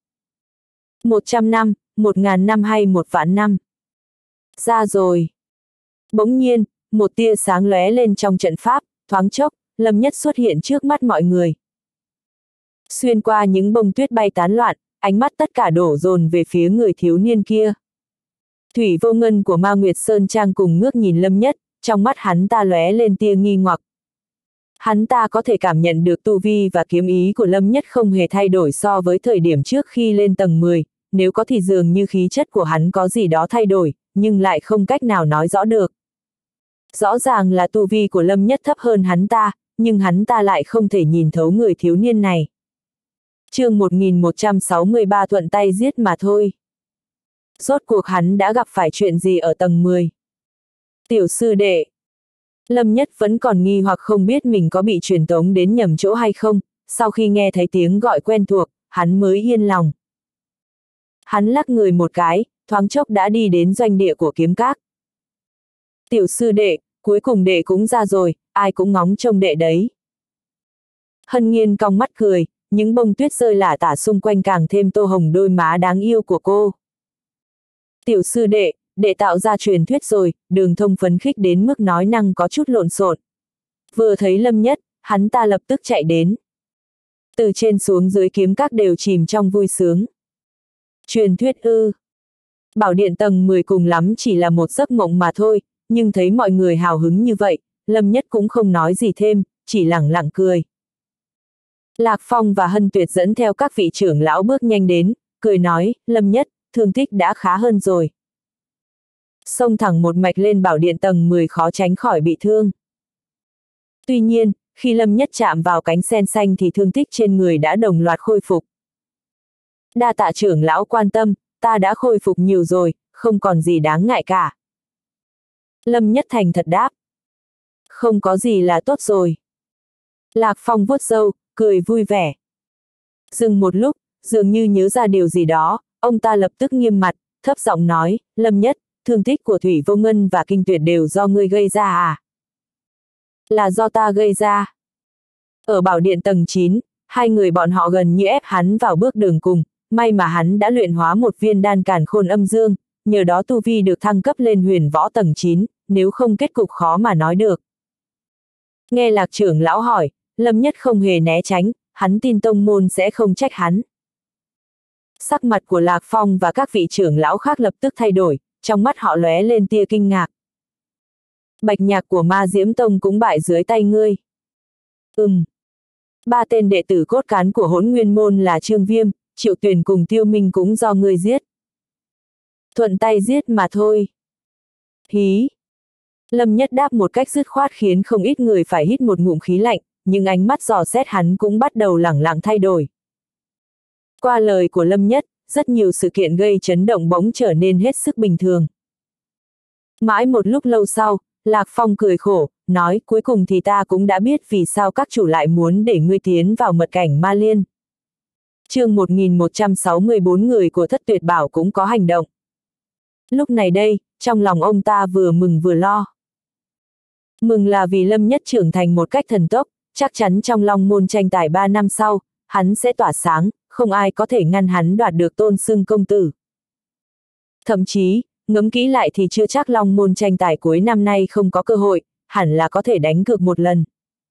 100 năm, 1000 năm hay 1 vạn năm. Ra rồi. Bỗng nhiên, một tia sáng lóe lên trong trận pháp, thoáng chốc, Lâm Nhất xuất hiện trước mắt mọi người. Xuyên qua những bông tuyết bay tán loạn, ánh mắt tất cả đổ dồn về phía người thiếu niên kia. Thủy Vô Ngân của Ma Nguyệt Sơn Trang cùng ngước nhìn Lâm Nhất, trong mắt hắn ta lóe lên tia nghi hoặc. Hắn ta có thể cảm nhận được tu vi và kiếm ý của Lâm Nhất không hề thay đổi so với thời điểm trước khi lên tầng 10, nếu có thì dường như khí chất của hắn có gì đó thay đổi, nhưng lại không cách nào nói rõ được. Rõ ràng là tu vi của Lâm Nhất thấp hơn hắn ta, nhưng hắn ta lại không thể nhìn thấu người thiếu niên này. Chương 1163 thuận tay giết mà thôi. Rốt cuộc hắn đã gặp phải chuyện gì ở tầng 10? Tiểu sư đệ. Lâm Nhất vẫn còn nghi hoặc không biết mình có bị truyền tống đến nhầm chỗ hay không, sau khi nghe thấy tiếng gọi quen thuộc, hắn mới yên lòng. Hắn lắc người một cái, thoáng chốc đã đi đến doanh địa của kiếm các. Tiểu sư đệ, cuối cùng đệ cũng ra rồi, ai cũng ngóng trông đệ đấy. Hân Nhiên cong mắt cười, những bông tuyết rơi lả tả xung quanh càng thêm tô hồng đôi má đáng yêu của cô. Tiểu sư đệ, đệ tạo ra truyền thuyết rồi, Đường Thông phấn khích đến mức nói năng có chút lộn xộn. Vừa thấy Lâm Nhất, hắn ta lập tức chạy đến. Từ trên xuống dưới kiếm các đều chìm trong vui sướng. Truyền thuyết ư? Bảo điện tầng 10 cùng lắm chỉ là một giấc mộng mà thôi, nhưng thấy mọi người hào hứng như vậy, Lâm Nhất cũng không nói gì thêm, chỉ lẳng lặng cười. Lạc Phong và Hân Tuyệt dẫn theo các vị trưởng lão bước nhanh đến, cười nói, Lâm Nhất, thương tích đã khá hơn rồi. Xông thẳng một mạch lên bảo điện tầng 10 khó tránh khỏi bị thương. Tuy nhiên, khi Lâm Nhất chạm vào cánh sen xanh thì thương tích trên người đã đồng loạt khôi phục. Đa tạ trưởng lão quan tâm, ta đã khôi phục nhiều rồi, không còn gì đáng ngại cả. Lâm Nhất thành thật đáp. Không có gì là tốt rồi. Lạc Phong vuốt râu, cười vui vẻ. Dừng một lúc, dường như nhớ ra điều gì đó, ông ta lập tức nghiêm mặt, thấp giọng nói, Lâm Nhất, thương tích của Thủy Vô Ngân và Kinh Tuyệt đều do ngươi gây ra à? Là do ta gây ra. Ở bảo điện tầng 9, hai người bọn họ gần như ép hắn vào bước đường cùng, may mà hắn đã luyện hóa một viên đan càn khôn âm dương, nhờ đó tu vi được thăng cấp lên huyền võ tầng 9, nếu không kết cục khó mà nói được. Nghe Lạc trưởng lão hỏi, Lâm Nhất không hề né tránh, hắn tin tông môn sẽ không trách hắn. Sắc mặt của Lạc Phong và các vị trưởng lão khác lập tức thay đổi, trong mắt họ lóe lên tia kinh ngạc. Bạch nhạc của Ma Diễm Tông cũng bại dưới tay ngươi. Ba tên đệ tử cốt cán của Hỗn Nguyên môn là Trương Viêm, Triệu Tuyền cùng Tiêu Minh cũng do ngươi giết. Thuận tay giết mà thôi. Hí. Lâm Nhất đáp một cách dứt khoát khiến không ít người phải hít một ngụm khí lạnh, nhưng ánh mắt dò xét hắn cũng bắt đầu lẳng lặng thay đổi. Qua lời của Lâm Nhất, rất nhiều sự kiện gây chấn động bỗng trở nên hết sức bình thường. Mãi một lúc lâu sau, Lạc Phong cười khổ, nói cuối cùng thì ta cũng đã biết vì sao các chủ lại muốn để ngươi tiến vào mật cảnh Ma Liên. Chương 1164 người của Thất Tuyệt Bảo cũng có hành động. Lúc này đây, trong lòng ông ta vừa mừng vừa lo. Mừng là vì Lâm Nhất trưởng thành một cách thần tốc, chắc chắn trong Long Môn tranh tài 3 năm sau, hắn sẽ tỏa sáng, không ai có thể ngăn hắn đoạt được tôn xưng công tử. Thậm chí, ngẫm kỹ lại thì chưa chắc Long Môn tranh tài cuối năm nay không có cơ hội, hẳn là có thể đánh cược một lần.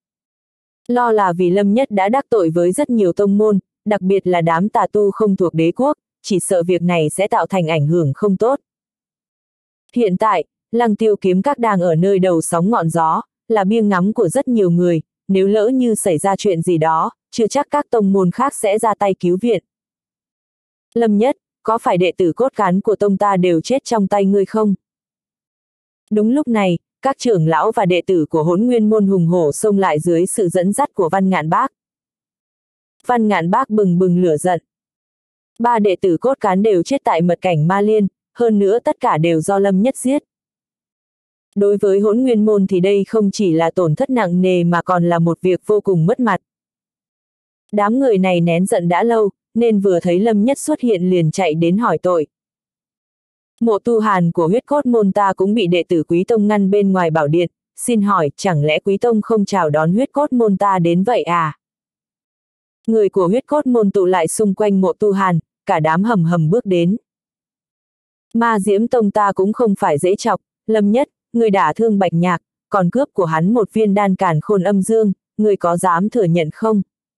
Lo là vì Lâm Nhất đã đắc tội với rất nhiều tông môn, đặc biệt là đám tà tu không thuộc đế quốc, chỉ sợ việc này sẽ tạo thành ảnh hưởng không tốt. Hiện tại, Lăng Tiêu kiếm các đang ở nơi đầu sóng ngọn gió, là biêng ngắm của rất nhiều người, nếu lỡ như xảy ra chuyện gì đó, chưa chắc các tông môn khác sẽ ra tay cứu viện. Lâm Nhất, có phải đệ tử cốt cán của tông ta đều chết trong tay ngươi không? Đúng lúc này, các trưởng lão và đệ tử của Hỗn Nguyên môn hùng hổ xông lại dưới sự dẫn dắt của Văn Ngạn Bác. Văn Ngạn Bác bừng bừng lửa giận. 3 đệ tử cốt cán đều chết tại mật cảnh Ma Liên, hơn nữa tất cả đều do Lâm Nhất giết. Đối với Hỗn Nguyên môn thì đây không chỉ là tổn thất nặng nề mà còn là một việc vô cùng mất mặt. Đám người này nén giận đã lâu, nên vừa thấy Lâm Nhất xuất hiện liền chạy đến hỏi tội. Mộ Tu Hàn của Huyết Cốt môn ta cũng bị đệ tử Quý Tông ngăn bên ngoài bảo điện, xin hỏi chẳng lẽ Quý Tông không chào đón Huyết Cốt môn ta đến vậy à? Người của Huyết Cốt môn tụ lại xung quanh Mộ Tu Hàn, cả đám hầm hầm bước đến. Ma Diễm Tông ta cũng không phải dễ chọc, Lâm Nhất, người đả thương Bạch Nhạc, còn cướp của hắn một viên đan càn khôn âm dương, người có dám thừa nhận không?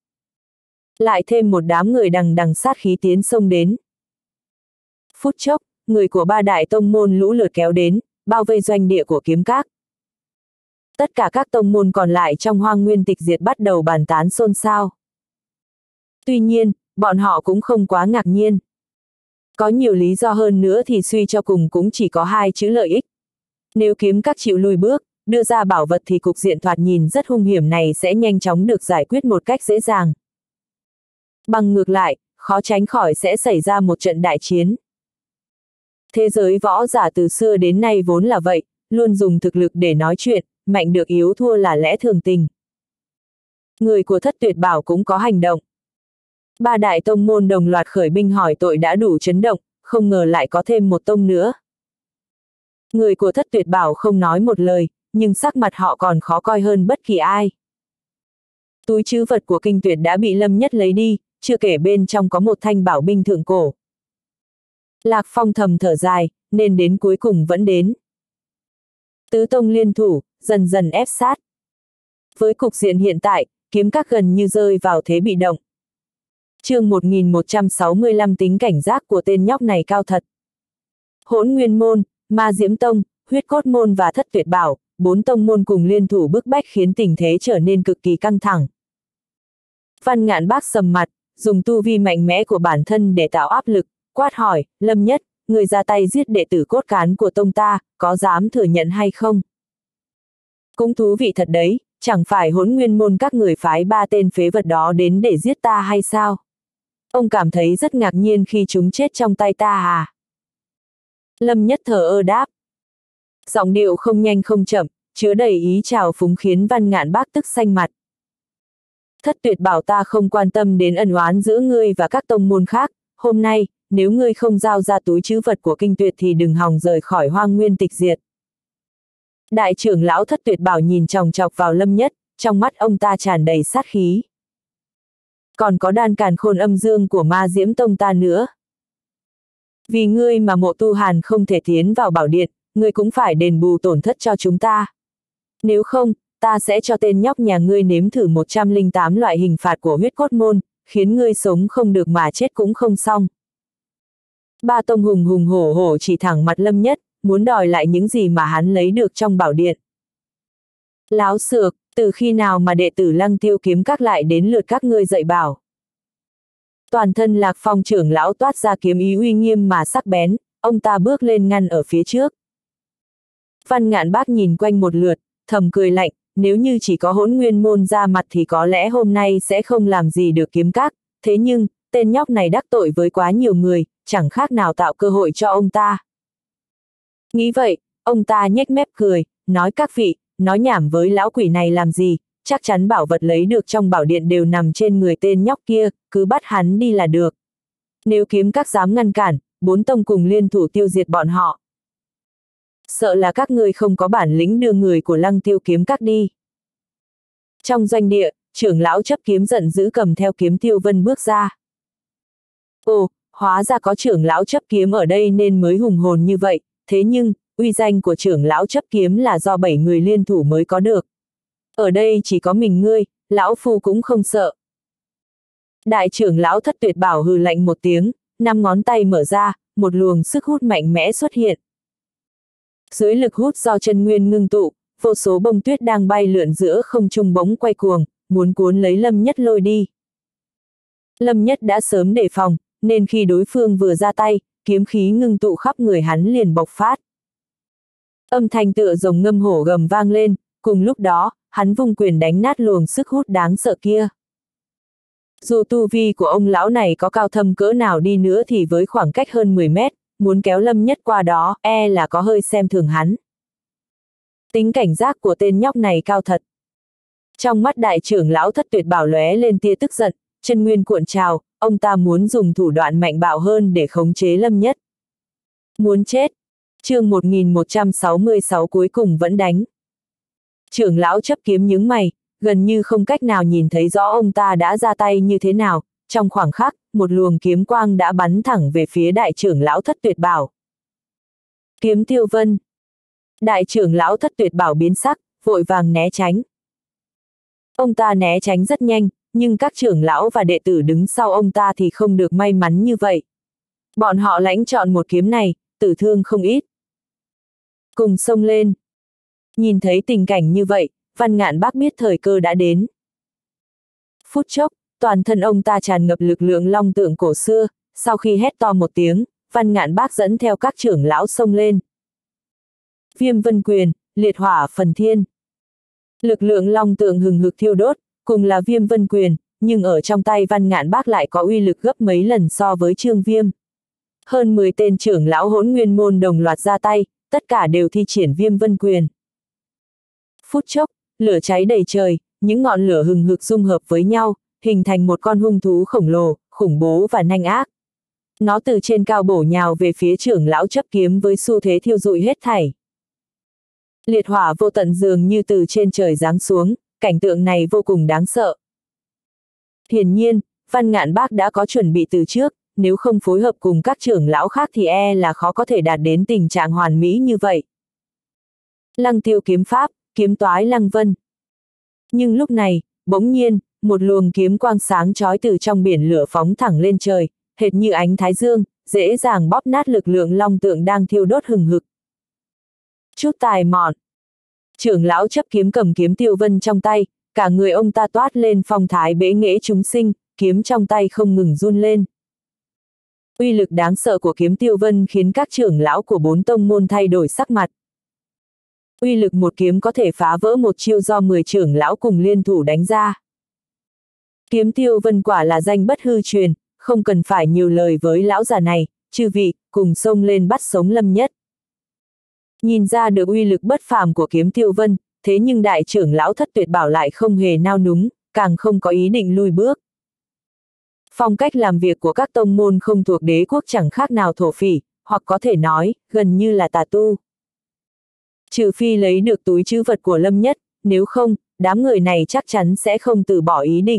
Lại thêm một đám người đằng đằng sát khí tiến xông đến. Phút chốc, người của 3 đại tông môn lũ lượt kéo đến, bao vây doanh địa của kiếm các. Tất cả các tông môn còn lại trong Hoang Nguyên Tịch Diệt bắt đầu bàn tán xôn xao. Tuy nhiên, bọn họ cũng không quá ngạc nhiên. Có nhiều lý do hơn nữa thì suy cho cùng cũng chỉ có hai chữ lợi ích. Nếu kiếm các chịu lùi bước, đưa ra bảo vật thì cục diện thoạt nhìn rất hung hiểm này sẽ nhanh chóng được giải quyết một cách dễ dàng. Bằng ngược lại, khó tránh khỏi sẽ xảy ra một trận đại chiến. Thế giới võ giả từ xưa đến nay vốn là vậy, luôn dùng thực lực để nói chuyện, mạnh được yếu thua là lẽ thường tình. Người của Thất Tuyệt Bảo cũng có hành động. Ba đại tông môn đồng loạt khởi binh hỏi tội đã đủ chấn động, không ngờ lại có thêm một tông nữa. Người của Thất Tuyệt Bảo không nói một lời, nhưng sắc mặt họ còn khó coi hơn bất kỳ ai. Túi trữ vật của Kinh Tuyệt đã bị Lâm Nhất lấy đi, chưa kể bên trong có một thanh bảo binh thượng cổ. Lạc Phong thầm thở dài, nên đến cuối cùng vẫn đến. Tứ tông liên thủ, dần dần ép sát. Với cục diện hiện tại, kiếm các gần như rơi vào thế bị động. Chương 1165 tính cảnh giác của tên nhóc này cao thật. Hỗn Nguyên Môn, Ma Diễm Tông, Huyết Cốt Môn và Thất Tuyệt Bảo, 4 tông môn cùng liên thủ bức bách khiến tình thế trở nên cực kỳ căng thẳng. Văn Ngạn Bác sầm mặt, dùng tu vi mạnh mẽ của bản thân để tạo áp lực, quát hỏi, Lâm Nhất, người ra tay giết đệ tử cốt cán của tông ta, có dám thừa nhận hay không? Cũng thú vị thật đấy, chẳng phải Hỗn Nguyên Môn các người phái 3 tên phế vật đó đến để giết ta hay sao? Ông cảm thấy rất ngạc nhiên khi chúng chết trong tay ta à? Lâm Nhất thờ ơ đáp. Giọng điệu không nhanh không chậm, chứa đầy ý trào phúng khiến Văn Ngạn Bác tức xanh mặt. Thất Tuyệt Bảo ta không quan tâm đến ân oán giữa ngươi và các tông môn khác, hôm nay, nếu ngươi không giao ra túi trữ vật của Kinh Tuyệt thì đừng hòng rời khỏi Hoang Nguyên tịch diệt. Đại trưởng lão Thất Tuyệt Bảo nhìn chòng chọc vào Lâm Nhất, trong mắt ông ta tràn đầy sát khí. Còn có đan càn khôn âm dương của Ma Diễm Tông ta nữa. Vì ngươi mà Mộ Tu Hàn không thể tiến vào bảo điện, ngươi cũng phải đền bù tổn thất cho chúng ta. Nếu không, ta sẽ cho tên nhóc nhà ngươi nếm thử 108 loại hình phạt của Huyết Cốt Môn, khiến ngươi sống không được mà chết cũng không xong. Ba tông hùng hùng hổ hổ chỉ thẳng mặt Lâm Nhất, muốn đòi lại những gì mà hắn lấy được trong bảo điện. Láo xược, từ khi nào mà đệ tử Lăng Tiêu kiếm các lại đến lượt các ngươi dạy bảo. Toàn thân Lạc Phong trưởng lão toát ra kiếm ý uy nghiêm mà sắc bén, ông ta bước lên ngăn ở phía trước. Văn Ngạn Bác nhìn quanh một lượt, thầm cười lạnh, nếu như chỉ có Hỗn Nguyên Môn ra mặt thì có lẽ hôm nay sẽ không làm gì được kiếm các, thế nhưng, tên nhóc này đắc tội với quá nhiều người, chẳng khác nào tạo cơ hội cho ông ta. Nghĩ vậy, ông ta nhếch mép cười, nói các vị, nói nhảm với lão quỷ này làm gì, chắc chắn bảo vật lấy được trong bảo điện đều nằm trên người tên nhóc kia, cứ bắt hắn đi là được. Nếu kiếm các dám ngăn cản, 4 tông cùng liên thủ tiêu diệt bọn họ. Sợ là các ngươi không có bản lĩnh đưa người của Lăng Tiêu kiếm các đi. Trong doanh địa, trưởng lão chấp kiếm giận dữ cầm theo kiếm Tiêu Vân bước ra. Ồ, hóa ra có trưởng lão chấp kiếm ở đây nên mới hùng hồn như vậy, thế nhưng, uy danh của trưởng lão chấp kiếm là do 7 người liên thủ mới có được. Ở đây chỉ có mình ngươi, lão phu cũng không sợ. Đại trưởng lão Thất Tuyệt Bảo hừ lạnh một tiếng, 5 ngón tay mở ra, một luồng sức hút mạnh mẽ xuất hiện. Dưới lực hút do chân nguyên ngưng tụ, vô số bông tuyết đang bay lượn giữa không trung bỗng quay cuồng, muốn cuốn lấy Lâm Nhất lôi đi. Lâm Nhất đã sớm đề phòng, nên khi đối phương vừa ra tay, kiếm khí ngưng tụ khắp người hắn liền bộc phát. Âm thanh tựa rồng ngâm hổ gầm vang lên, cùng lúc đó, hắn vung quyền đánh nát luồng sức hút đáng sợ kia. Dù tu vi của ông lão này có cao thâm cỡ nào đi nữa thì với khoảng cách hơn 10 mét, muốn kéo Lâm Nhất qua đó, là có hơi xem thường hắn. Tính cảnh giác của tên nhóc này cao thật. Trong mắt đại trưởng lão Thất Tuyệt Bảo lóe lên tia tức giận, chân nguyên cuộn trào, ông ta muốn dùng thủ đoạn mạnh bạo hơn để khống chế Lâm Nhất. Muốn chết. Chương 1166 cuối cùng vẫn đánh. Trưởng lão chấp kiếm nhướng mày, gần như không cách nào nhìn thấy rõ ông ta đã ra tay như thế nào, trong khoảng khắc, một luồng kiếm quang đã bắn thẳng về phía đại trưởng lão Thất Tuyệt Bảo. Kiếm Tiêu Vân. Đại trưởng lão Thất Tuyệt Bảo biến sắc, vội vàng né tránh. Ông ta né tránh rất nhanh, nhưng các trưởng lão và đệ tử đứng sau ông ta thì không được may mắn như vậy. Bọn họ lãnh chọn một kiếm này, tử thương không ít. Cùng xông lên. Nhìn thấy tình cảnh như vậy, Văn Ngạn Bác biết thời cơ đã đến. Phút chốc, toàn thân ông ta tràn ngập lực lượng long tượng cổ xưa, sau khi hét to một tiếng, Văn Ngạn Bác dẫn theo các trưởng lão xông lên. Viêm vân quyền, liệt hỏa phần thiên. Lực lượng long tượng hừng hực thiêu đốt, cùng là viêm vân quyền, nhưng ở trong tay Văn Ngạn Bác lại có uy lực gấp mấy lần so với Trương Viêm. Hơn 10 tên trưởng lão Hỗn Nguyên môn đồng loạt ra tay, tất cả đều thi triển viêm vân quyền. Phút chốc, lửa cháy đầy trời, những ngọn lửa hừng hực dung hợp với nhau, hình thành một con hung thú khổng lồ, khủng bố và nhanh ác. Nó từ trên cao bổ nhào về phía trưởng lão chấp kiếm với xu thế thiêu rụi hết thảy. Liệt hỏa vô tận dường như từ trên trời giáng xuống, cảnh tượng này vô cùng đáng sợ. Hiển nhiên, Văn Ngạn Bác đã có chuẩn bị từ trước, nếu không phối hợp cùng các trưởng lão khác thì là khó có thể đạt đến tình trạng hoàn mỹ như vậy. Lăng tiêu kiếm pháp, kiếm toái lăng vân. Nhưng lúc này, bỗng nhiên, một luồng kiếm quang sáng chói từ trong biển lửa phóng thẳng lên trời, hệt như ánh thái dương, dễ dàng bóp nát lực lượng long tượng đang thiêu đốt hừng hực. Chút tài mọn. Trưởng lão chấp kiếm cầm kiếm Tiêu Vân trong tay, cả người ông ta toát lên phong thái bệ nghệ chúng sinh, kiếm trong tay không ngừng run lên. Uy lực đáng sợ của kiếm Tiêu Vân khiến các trưởng lão của 4 tông môn thay đổi sắc mặt. Uy lực một kiếm có thể phá vỡ một chiêu do 10 trưởng lão cùng liên thủ đánh ra. Kiếm Tiêu Vân quả là danh bất hư truyền, không cần phải nhiều lời với lão già này, chư vị, cùng xông lên bắt sống Lâm Nhất. Nhìn ra được uy lực bất phàm của kiếm Tiêu Vân, thế nhưng đại trưởng lão Thất Tuyệt Bảo lại không hề nao núng, càng không có ý định lui bước. Phong cách làm việc của các tông môn không thuộc đế quốc chẳng khác nào thổ phỉ, hoặc có thể nói, gần như là tà tu. Trừ phi lấy được túi trữ vật của Lâm Nhất, nếu không, đám người này chắc chắn sẽ không từ bỏ ý định.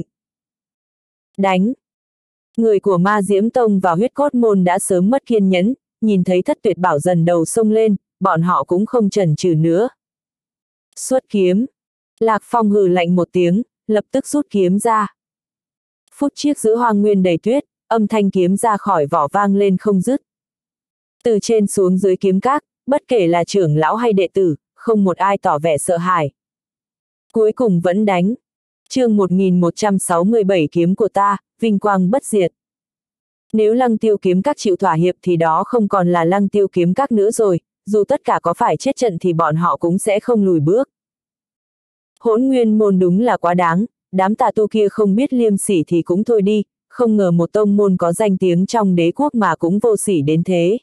Đánh! Người của Ma Diễm Tông và Huyết Cốt Môn đã sớm mất kiên nhẫn, nhìn thấy Thất Tuyệt Bảo dần đầu xông lên, bọn họ cũng không chần chừ nữa. Xuất kiếm! Lạc Phong hừ lạnh một tiếng, lập tức rút kiếm ra. Phút chiếc giữa hoang nguyên đầy tuyết, âm thanh kiếm ra khỏi vỏ vang lên không dứt. Từ trên xuống dưới kiếm các, bất kể là trưởng lão hay đệ tử, không một ai tỏ vẻ sợ hãi. Cuối cùng vẫn đánh. Chương 1167 kiếm của ta, vinh quang bất diệt. Nếu Lăng Tiêu kiếm các chịu thỏa hiệp thì đó không còn là Lăng Tiêu kiếm các nữa rồi, dù tất cả có phải chết trận thì bọn họ cũng sẽ không lùi bước. Hỗn Nguyên môn đúng là quá đáng, đám tà tu kia không biết liêm sỉ thì cũng thôi đi, không ngờ một tông môn có danh tiếng trong đế quốc mà cũng vô sỉ đến thế.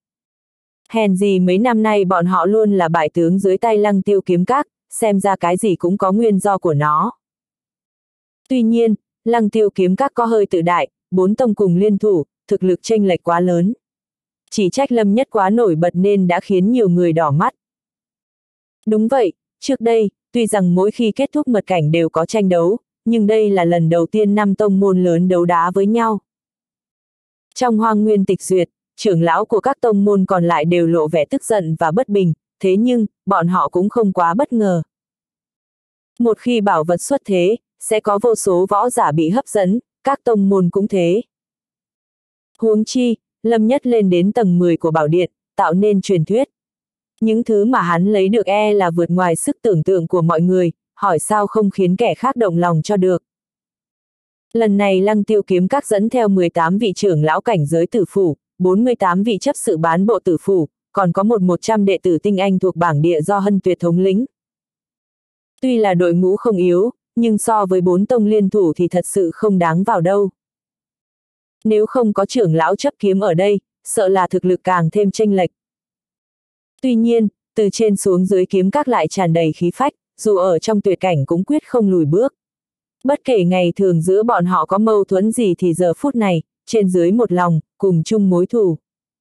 Hèn gì mấy năm nay bọn họ luôn là bại tướng dưới tay Lăng Tiêu kiếm các, xem ra cái gì cũng có nguyên do của nó. Tuy nhiên, Lăng Tiêu kiếm các có hơi tự đại, 4 tông cùng liên thủ, thực lực chênh lệch quá lớn. Chỉ trách Lâm Nhất quá nổi bật nên đã khiến nhiều người đỏ mắt. Đúng vậy, trước đây, tuy rằng mỗi khi kết thúc mật cảnh đều có tranh đấu, nhưng đây là lần đầu tiên 5 tông môn lớn đấu đá với nhau. Trong Hoang Nguyên Tịch Duyệt, trưởng lão của các tông môn còn lại đều lộ vẻ tức giận và bất bình, thế nhưng, bọn họ cũng không quá bất ngờ. Một khi bảo vật xuất thế, sẽ có vô số võ giả bị hấp dẫn, các tông môn cũng thế. Huống chi, Lâm Nhất lên đến tầng 10 của bảo điện, tạo nên truyền thuyết. Những thứ mà hắn lấy được là vượt ngoài sức tưởng tượng của mọi người, hỏi sao không khiến kẻ khác động lòng cho được. Lần này Lăng Tiêu kiếm các dẫn theo 18 vị trưởng lão cảnh giới tử phủ, 48 vị chấp sự bán bộ tử phủ, còn có 100 đệ tử tinh anh thuộc bảng địa do Hân Tuyệt thống lĩnh. Tuy là đội ngũ không yếu, nhưng so với 4 tông liên thủ thì thật sự không đáng vào đâu. Nếu không có trưởng lão chấp kiếm ở đây, sợ là thực lực càng thêm chênh lệch. Tuy nhiên, từ trên xuống dưới kiếm các lại tràn đầy khí phách, dù ở trong tuyệt cảnh cũng quyết không lùi bước. Bất kể ngày thường giữa bọn họ có mâu thuẫn gì thì giờ phút này, trên dưới một lòng, cùng chung mối thù.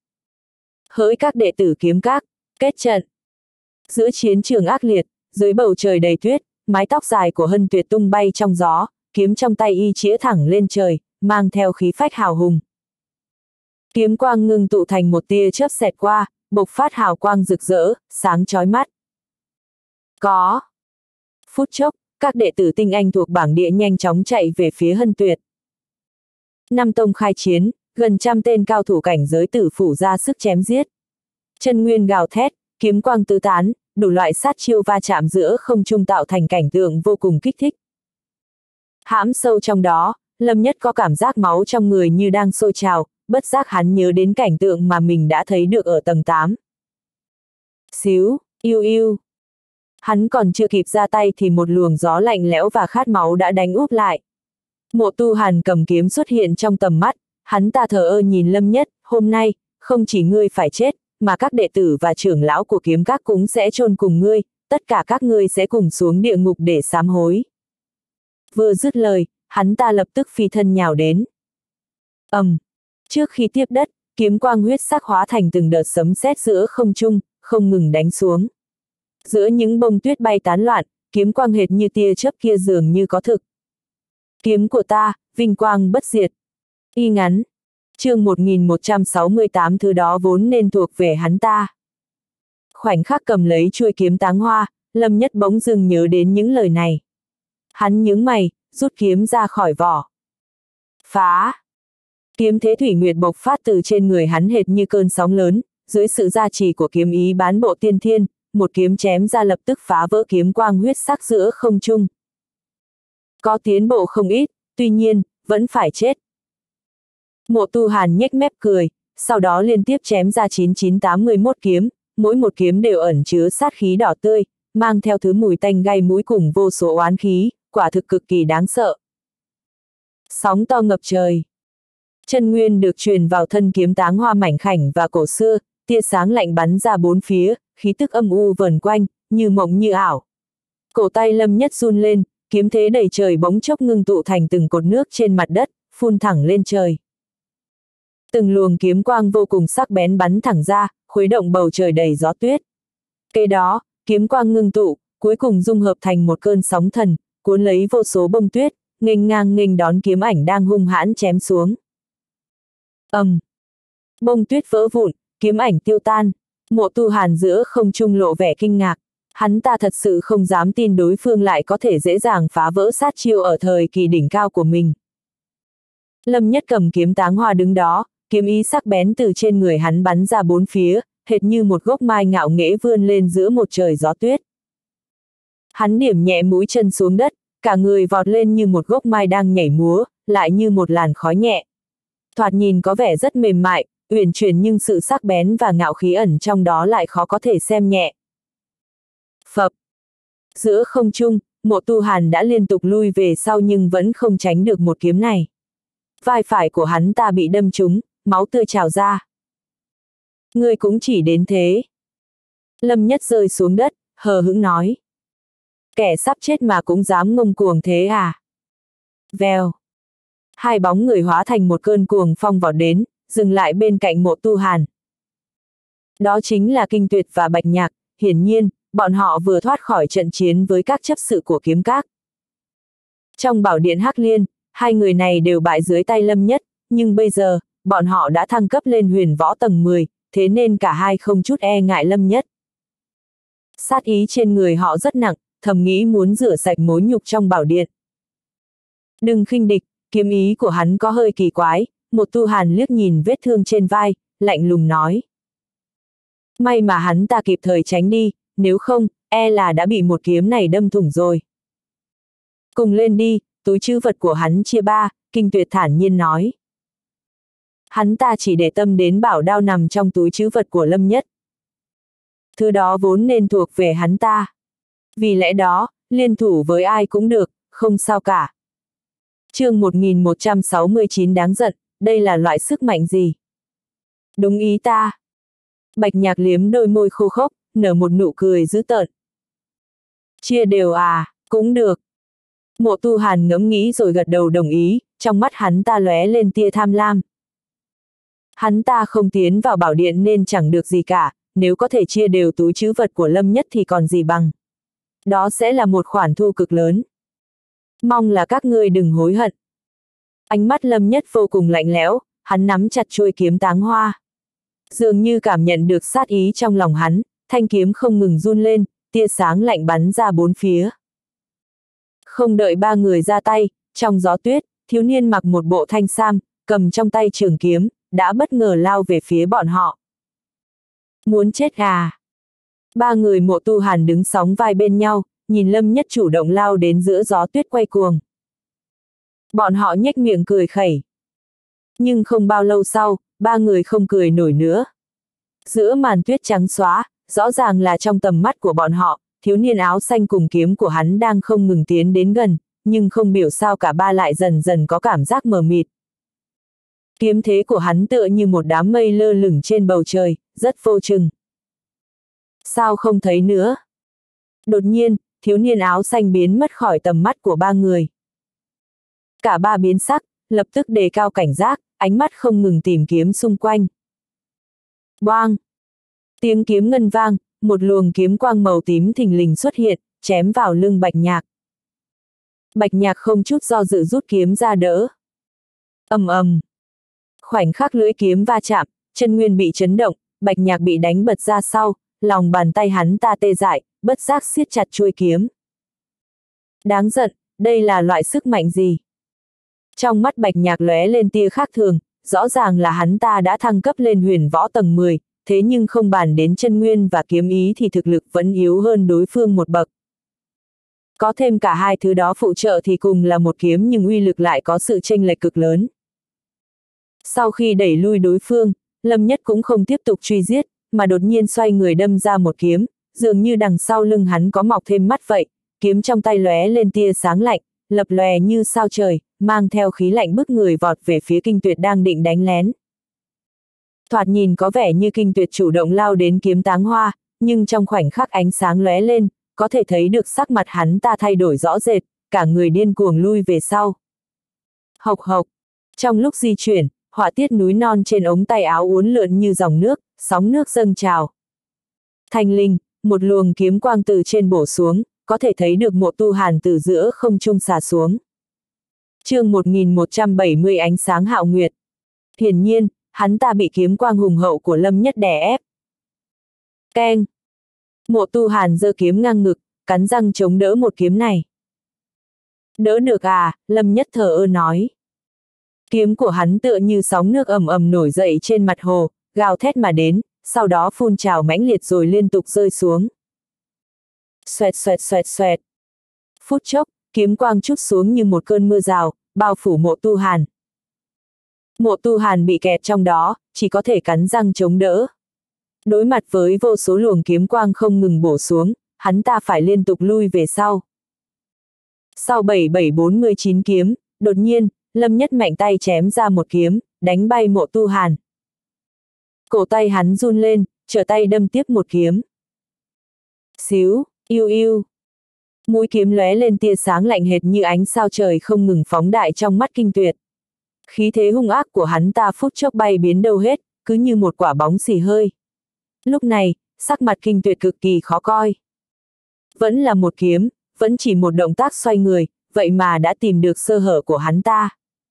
Hỡi các đệ tử kiếm các, kết trận. Giữa chiến trường ác liệt, dưới bầu trời đầy tuyết, mái tóc dài của Hân Tuyệt tung bay trong gió, kiếm trong tay y chĩa thẳng lên trời, mang theo khí phách hào hùng. Kiếm quang ngưng tụ thành một tia chớp xẹt qua, bộc phát hào quang rực rỡ, sáng chói mắt. Có. Phút chốc, các đệ tử tinh anh thuộc bảng địa nhanh chóng chạy về phía Hân Tuyệt. 5 tông khai chiến, gần 100 tên cao thủ cảnh giới tử phủ ra sức chém giết. Chân nguyên gào thét, kiếm quang tứ tán, đủ loại sát chiêu va chạm giữa không trung tạo thành cảnh tượng vô cùng kích thích. Hãm sâu trong đó, Lâm Nhất có cảm giác máu trong người như đang sôi trào, bất giác hắn nhớ đến cảnh tượng mà mình đã thấy được ở tầng 8. Xíu, yêu yêu. Hắn còn chưa kịp ra tay thì một luồng gió lạnh lẽo và khát máu đã đánh úp lại. Mộ Tu Hàn cầm kiếm xuất hiện trong tầm mắt, hắn ta thờ ơ nhìn Lâm Nhất, hôm nay, không chỉ ngươi phải chết, mà các đệ tử và trưởng lão của kiếm các cũng sẽ chôn cùng ngươi, tất cả các ngươi sẽ cùng xuống địa ngục để sám hối. Vừa dứt lời, hắn ta lập tức phi thân nhào đến. Trước khi tiếp đất, kiếm quang huyết sắc hóa thành từng đợt sấm sét giữa không trung, không ngừng đánh xuống. Giữa những bông tuyết bay tán loạn, kiếm quang hệt như tia chớp kia dường như có thực. Kiếm của ta, vinh quang bất diệt. Y ngắn. Chương 1168 thứ đó vốn nên thuộc về hắn ta. Khoảnh khắc cầm lấy chuôi kiếm táng hoa, Lâm Nhất bỗng dưng nhớ đến những lời này. Hắn nhướng mày, rút kiếm ra khỏi vỏ. Phá! Kiếm thế thủy nguyệt bộc phát từ trên người hắn hệt như cơn sóng lớn, dưới sự gia trì của kiếm ý bán bộ tiên thiên, một kiếm chém ra lập tức phá vỡ kiếm quang huyết sắc giữa không trung. Có tiến bộ không ít, tuy nhiên, vẫn phải chết. Mộ Tu Hàn nhếch mép cười, sau đó liên tiếp chém ra 9981 kiếm, mỗi một kiếm đều ẩn chứa sát khí đỏ tươi, mang theo thứ mùi tanh gai mũi cùng vô số oán khí, quả thực cực kỳ đáng sợ. Sóng to ngập trời. Chân nguyên được truyền vào thân kiếm táng hoa mảnh khảnh và cổ xưa, tia sáng lạnh bắn ra bốn phía, khí tức âm u vờn quanh, như mộng như ảo. Cổ tay Lâm Nhất run lên, kiếm thế đầy trời bỗng chốc ngưng tụ thành từng cột nước trên mặt đất, phun thẳng lên trời. Từng luồng kiếm quang vô cùng sắc bén bắn thẳng ra, khuấy động bầu trời đầy gió tuyết. Kế đó, kiếm quang ngưng tụ, cuối cùng dung hợp thành một cơn sóng thần, cuốn lấy vô số bông tuyết, nghênh ngang nghênh đón kiếm ảnh đang hung hãn chém xuống. Bông tuyết vỡ vụn, kiếm ảnh tiêu tan. Mộ Tu Hàn giữa không trung lộ vẻ kinh ngạc. Hắn ta thật sự không dám tin đối phương lại có thể dễ dàng phá vỡ sát chiêu ở thời kỳ đỉnh cao của mình. Lâm Nhất cầm kiếm táng hoa đứng đó, kiếm ý sắc bén từ trên người hắn bắn ra bốn phía, hệt như một gốc mai ngạo nghễ vươn lên giữa một trời gió tuyết. Hắn điểm nhẹ mũi chân xuống đất, cả người vọt lên như một gốc mai đang nhảy múa, lại như một làn khói nhẹ. Thoạt nhìn có vẻ rất mềm mại, uyển chuyển nhưng sự sắc bén và ngạo khí ẩn trong đó lại khó có thể xem nhẹ. Phập. Giữa không trung, Mộ Tu Hàn đã liên tục lui về sau nhưng vẫn không tránh được một kiếm này. Vai phải của hắn ta bị đâm trúng, máu tươi trào ra. Ngươi cũng chỉ đến thế. Lâm Nhất rơi xuống đất, hờ hững nói. Kẻ sắp chết mà cũng dám ngông cuồng thế à? Vèo. Hai bóng người hóa thành một cơn cuồng phong vọt đến, dừng lại bên cạnh Mộ Tu Hàn. Đó chính là Kinh Tuyệt và Bạch Nhạc, hiển nhiên, bọn họ vừa thoát khỏi trận chiến với các chấp sự của kiếm các. Trong bảo điện Hắc Liên, hai người này đều bại dưới tay Lâm Nhất, nhưng bây giờ, bọn họ đã thăng cấp lên huyền võ tầng 10, thế nên cả hai không chút e ngại Lâm Nhất. Sát ý trên người họ rất nặng, thầm nghĩ muốn rửa sạch mối nhục trong bảo điện. Đừng khinh địch, kiếm ý của hắn có hơi kỳ quái. Mộ Tu Hàn liếc nhìn vết thương trên vai, lạnh lùng nói. May mà hắn ta kịp thời tránh đi, nếu không, e là đã bị một kiếm này đâm thủng rồi. Cùng lên đi, túi trữ vật của hắn chia ba, Kinh Tuyệt thản nhiên nói. Hắn ta chỉ để tâm đến bảo đao nằm trong túi trữ vật của Lâm Nhất. Thứ đó vốn nên thuộc về hắn ta. Vì lẽ đó, liên thủ với ai cũng được, không sao cả. Chương 1169 đáng giận, đây là loại sức mạnh gì? Đúng ý ta. Bạch Nhạc liếm đôi môi khô khốc, nở một nụ cười dữ tợn. Chia đều à, cũng được. Mộ Tu Hàn ngẫm nghĩ rồi gật đầu đồng ý, trong mắt hắn ta lóe lên tia tham lam. Hắn ta không tiến vào bảo điện nên chẳng được gì cả, nếu có thể chia đều túi trữ vật của Lâm Nhất thì còn gì bằng. Đó sẽ là một khoản thu cực lớn. Mong là các ngươi đừng hối hận. Ánh mắt Lâm Nhất vô cùng lạnh lẽo, hắn nắm chặt chuôi kiếm táng hoa. Dường như cảm nhận được sát ý trong lòng hắn, thanh kiếm không ngừng run lên, tia sáng lạnh bắn ra bốn phía. Không đợi ba người ra tay, trong gió tuyết, thiếu niên mặc một bộ thanh sam, cầm trong tay trường kiếm, đã bất ngờ lao về phía bọn họ. Muốn chết à? Ba người Mộ Tu Hàn đứng sóng vai bên nhau, nhìn Lâm Nhất chủ động lao đến giữa gió tuyết quay cuồng. Bọn họ nhếch miệng cười khẩy. Nhưng không bao lâu sau, ba người không cười nổi nữa. Giữa màn tuyết trắng xóa, rõ ràng là trong tầm mắt của bọn họ, thiếu niên áo xanh cùng kiếm của hắn đang không ngừng tiến đến gần, nhưng không hiểu sao cả ba lại dần dần có cảm giác mờ mịt. Kiếm thế của hắn tựa như một đám mây lơ lửng trên bầu trời, rất vô chừng. Sao không thấy nữa? Đột nhiên, thiếu niên áo xanh biến mất khỏi tầm mắt của ba người. Cả ba biến sắc, lập tức đề cao cảnh giác, ánh mắt không ngừng tìm kiếm xung quanh. Boang! Tiếng kiếm ngân vang, một luồng kiếm quang màu tím thình lình xuất hiện, chém vào lưng Bạch Nhạc. Bạch Nhạc không chút do dự rút kiếm ra đỡ. Ầm ầm. Khoảnh khắc lưỡi kiếm va chạm, chân nguyên bị chấn động, Bạch Nhạc bị đánh bật ra sau, lòng bàn tay hắn ta tê dại, bất giác siết chặt chuôi kiếm. Đáng giận, đây là loại sức mạnh gì? Trong mắt Bạch Nhạc lóe lên tia khác thường, rõ ràng là hắn ta đã thăng cấp lên huyền võ tầng 10, thế nhưng không bàn đến chân nguyên và kiếm ý thì thực lực vẫn yếu hơn đối phương một bậc. Có thêm cả hai thứ đó phụ trợ thì cùng là một kiếm nhưng uy lực lại có sự chênh lệch cực lớn. Sau khi đẩy lui đối phương, Lâm Nhất cũng không tiếp tục truy giết, mà đột nhiên xoay người đâm ra một kiếm, dường như đằng sau lưng hắn có mọc thêm mắt vậy, kiếm trong tay lóe lên tia sáng lạnh, lập lòe như sao trời, mang theo khí lạnh bức người vọt về phía Kinh Tuyệt đang định đánh lén. Thoạt nhìn có vẻ như Kinh Tuyệt chủ động lao đến kiếm Táng Hoa, nhưng trong khoảnh khắc ánh sáng lóe lên, có thể thấy được sắc mặt hắn ta thay đổi rõ rệt, cả người điên cuồng lui về sau. Hộc hộc, trong lúc di chuyển, họa tiết núi non trên ống tay áo uốn lượn như dòng nước, sóng nước dâng trào. Thanh linh, một luồng kiếm quang từ trên bổ xuống, có thể thấy được Mộ Tu Hàn từ giữa không trung xả xuống. Chương 1170 ánh sáng hạo nguyệt. Hiển nhiên, hắn ta bị kiếm quang hùng hậu của Lâm Nhất đè ép. Keng! Mộ Tu Hàn giơ kiếm ngang ngực, cắn răng chống đỡ một kiếm này. Đỡ được à, Lâm Nhất thờ ơ nói. Kiếm của hắn tựa như sóng nước ầm ầm nổi dậy trên mặt hồ, gào thét mà đến, sau đó phun trào mãnh liệt rồi liên tục rơi xuống. Xoẹt xoẹt xoẹt xoẹt. Phút chốc, kiếm quang trút xuống như một cơn mưa rào, bao phủ Mộ Tu Hàn. Mộ Tu Hàn bị kẹt trong đó, chỉ có thể cắn răng chống đỡ. Đối mặt với vô số luồng kiếm quang không ngừng bổ xuống, hắn ta phải liên tục lui về sau. Sau 7749 kiếm, đột nhiên, Lâm Nhất mạnh tay chém ra một kiếm, đánh bay Mộ Tu Hàn. Cổ tay hắn run lên, trở tay đâm tiếp một kiếm. Xíu, yêu yêu. Mũi kiếm lóe lên tia sáng lạnh hệt như ánh sao trời không ngừng phóng đại trong mắt Kinh Tuyệt. Khí thế hung ác của hắn ta phút chốc bay biến đâu hết, cứ như một quả bóng xì hơi. Lúc này, sắc mặt Kinh Tuyệt cực kỳ khó coi. Vẫn là một kiếm, vẫn chỉ một động tác xoay người, vậy mà đã tìm được sơ hở của hắn ta.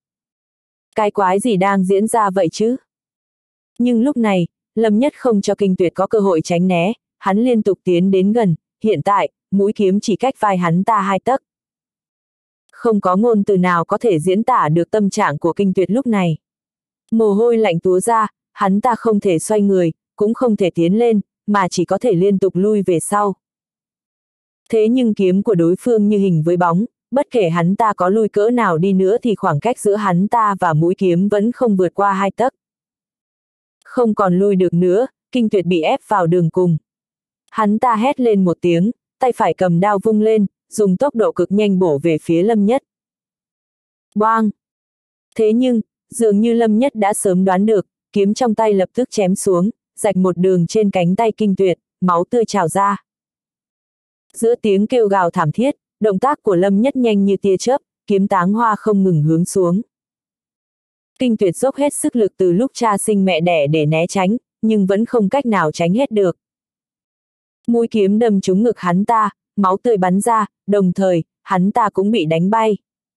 Cái quái gì đang diễn ra vậy chứ? Nhưng lúc này, Lâm Nhất không cho Kinh Tuyệt có cơ hội tránh né, hắn liên tục tiến đến gần, hiện tại, mũi kiếm chỉ cách vai hắn ta 2 tấc. Không có ngôn từ nào có thể diễn tả được tâm trạng của Kinh Tuyệt lúc này. Mồ hôi lạnh túa ra, hắn ta không thể xoay người, cũng không thể tiến lên, mà chỉ có thể liên tục lui về sau. Thế nhưng kiếm của đối phương như hình với bóng, bất kể hắn ta có lui cỡ nào đi nữa thì khoảng cách giữa hắn ta và mũi kiếm vẫn không vượt qua 2 tấc. Không còn lui được nữa, Kinh Tuyệt bị ép vào đường cùng. Hắn ta hét lên một tiếng, tay phải cầm đao vung lên, dùng tốc độ cực nhanh bổ về phía Lâm Nhất. Boang! Thế nhưng, dường như Lâm Nhất đã sớm đoán được, kiếm trong tay lập tức chém xuống, rạch một đường trên cánh tay Kinh Tuyệt, máu tươi trào ra. Giữa tiếng kêu gào thảm thiết, động tác của Lâm Nhất nhanh như tia chớp, kiếm Táng Hoa không ngừng hướng xuống. Kinh Tuyệt dốc hết sức lực từ lúc cha sinh mẹ đẻ để né tránh, nhưng vẫn không cách nào tránh hết được. Mũi kiếm đâm trúng ngực hắn ta, máu tươi bắn ra, đồng thời, hắn ta cũng bị đánh bay.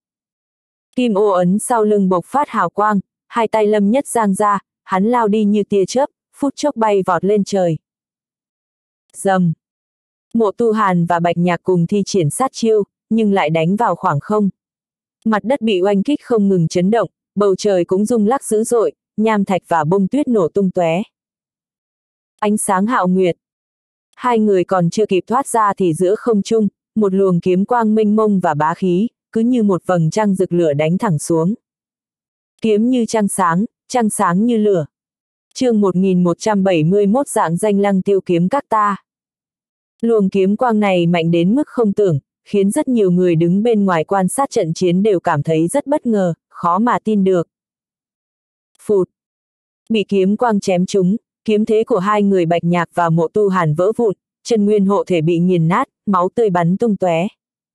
Kim ô ấn sau lưng bộc phát hào quang, hai tay Lâm Nhất giang ra, hắn lao đi như tia chớp, phút chốc bay vọt lên trời. Rầm. Mộ Tu Hàn và Bạch Nhạc cùng thi triển sát chiêu, nhưng lại đánh vào khoảng không. Mặt đất bị oanh kích không ngừng chấn động, bầu trời cũng rung lắc dữ dội, nham thạch và bông tuyết nổ tung tóe. Ánh sáng hạo nguyệt. Hai người còn chưa kịp thoát ra thì giữa không trung, một luồng kiếm quang mênh mông và bá khí, cứ như một vầng trăng rực lửa đánh thẳng xuống. Kiếm như trăng sáng như lửa. Chương 1171 dạng danh Lăng Tiêu kiếm các ta. Luồng kiếm quang này mạnh đến mức không tưởng, khiến rất nhiều người đứng bên ngoài quan sát trận chiến đều cảm thấy rất bất ngờ, khó mà tin được. Phụt! Bị kiếm quang chém trúng, kiếm thế của hai người Bạch Nhạc và Mộ Tu Hàn vỡ vụn, chân nguyên hộ thể bị nghiền nát, máu tươi bắn tung tóe.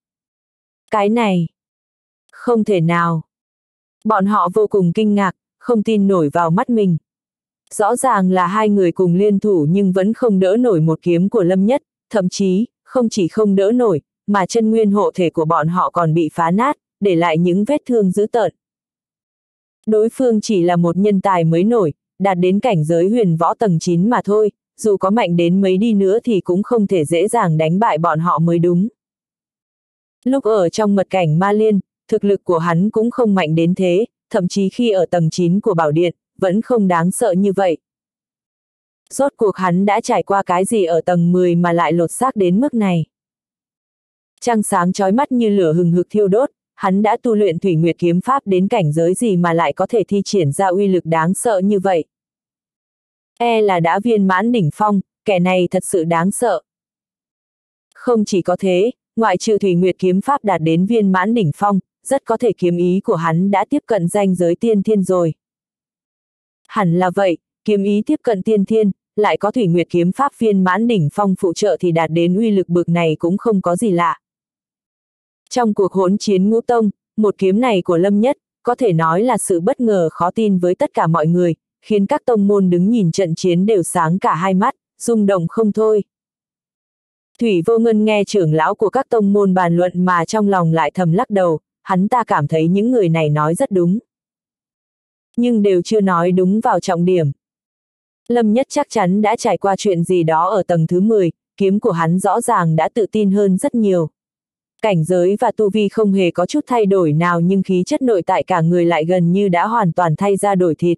Cái này! Không thể nào! Bọn họ vô cùng kinh ngạc, không tin nổi vào mắt mình. Rõ ràng là hai người cùng liên thủ nhưng vẫn không đỡ nổi một kiếm của Lâm Nhất, thậm chí, không chỉ không đỡ nổi, mà chân nguyên hộ thể của bọn họ còn bị phá nát, để lại những vết thương dữ tợn. Đối phương chỉ là một nhân tài mới nổi, đạt đến cảnh giới huyền võ tầng 9 mà thôi, dù có mạnh đến mấy đi nữa thì cũng không thể dễ dàng đánh bại bọn họ mới đúng. Lúc ở trong mật cảnh Ma Liên, thực lực của hắn cũng không mạnh đến thế, thậm chí khi ở tầng 9 của Bảo Điện, vẫn không đáng sợ như vậy. Rốt cuộc hắn đã trải qua cái gì ở tầng 10 mà lại lột xác đến mức này. Trăng sáng chói mắt như lửa hừng hực thiêu đốt, hắn đã tu luyện Thủy Nguyệt kiếm pháp đến cảnh giới gì mà lại có thể thi triển ra uy lực đáng sợ như vậy. Là đã viên mãn đỉnh phong, kẻ này thật sự đáng sợ. Không chỉ có thế, ngoại trừ Thủy Nguyệt kiếm pháp đạt đến viên mãn đỉnh phong, rất có thể kiếm ý của hắn đã tiếp cận ranh giới tiên thiên rồi. Hẳn là vậy, kiếm ý tiếp cận tiên thiên, lại có Thủy Nguyệt kiếm pháp viên mãn đỉnh phong phụ trợ thì đạt đến uy lực bực này cũng không có gì lạ. Trong cuộc hỗn chiến ngũ tông, một kiếm này của Lâm Nhất, có thể nói là sự bất ngờ khó tin với tất cả mọi người, khiến các tông môn đứng nhìn trận chiến đều sáng cả hai mắt, rung động không thôi. Thủy Vô Ngân nghe trưởng lão của các tông môn bàn luận mà trong lòng lại thầm lắc đầu, hắn ta cảm thấy những người này nói rất đúng. Nhưng đều chưa nói đúng vào trọng điểm. Lâm Nhất chắc chắn đã trải qua chuyện gì đó ở tầng thứ 10, kiếm của hắn rõ ràng đã tự tin hơn rất nhiều. Cảnh giới và tu vi không hề có chút thay đổi nào nhưng khí chất nội tại cả người lại gần như đã hoàn toàn thay ra đổi thịt.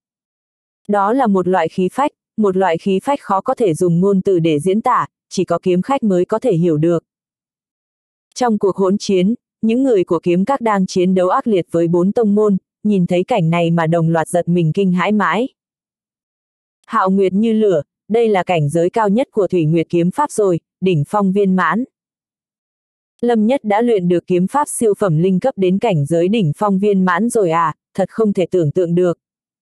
Đó là một loại khí phách khó có thể dùng ngôn từ để diễn tả, chỉ có kiếm khách mới có thể hiểu được. Trong cuộc hỗn chiến, những người của kiếm các đang chiến đấu ác liệt với 4 tông môn, nhìn thấy cảnh này mà đồng loạt giật mình kinh hãi mãi. Hạo Nguyệt như lửa, đây là cảnh giới cao nhất của Thủy Nguyệt kiếm pháp rồi, đỉnh phong viên mãn. Lâm Nhất đã luyện được kiếm pháp siêu phẩm linh cấp đến cảnh giới đỉnh phong viên mãn rồi à, thật không thể tưởng tượng được.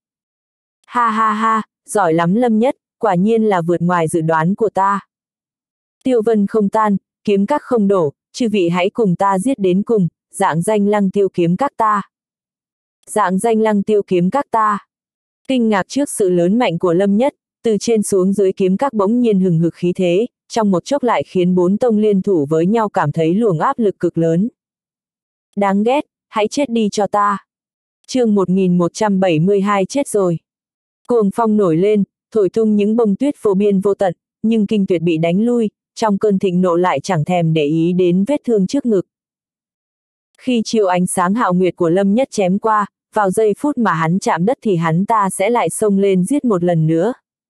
Ha ha ha, giỏi lắm Lâm Nhất, quả nhiên là vượt ngoài dự đoán của ta. Tiêu vân không tan, kiếm các không đổ, chư vị hãy cùng ta giết đến cùng, dạng danh Lăng Tiêu kiếm các ta. Dạng danh Lăng Tiêu kiếm các ta. Kinh ngạc trước sự lớn mạnh của Lâm Nhất, từ trên xuống dưới kiếm các bỗng nhiên hừng hực khí thế, trong một chốc lại khiến 4 tông liên thủ với nhau cảm thấy luồng áp lực cực lớn. Đáng ghét, hãy chết đi cho ta. Chương 1172 chết rồi. Cuồng phong nổi lên, thổi tung những bông tuyết vô biên vô tận, nhưng Kinh Tuyệt bị đánh lui, trong cơn thịnh nộ lại chẳng thèm để ý đến vết thương trước ngực. Khi chiều ánh sáng hạo nguyệt của Lâm Nhất chém qua, vào giây phút mà hắn chạm đất thì hắn ta sẽ lại xông lên giết một lần nữa.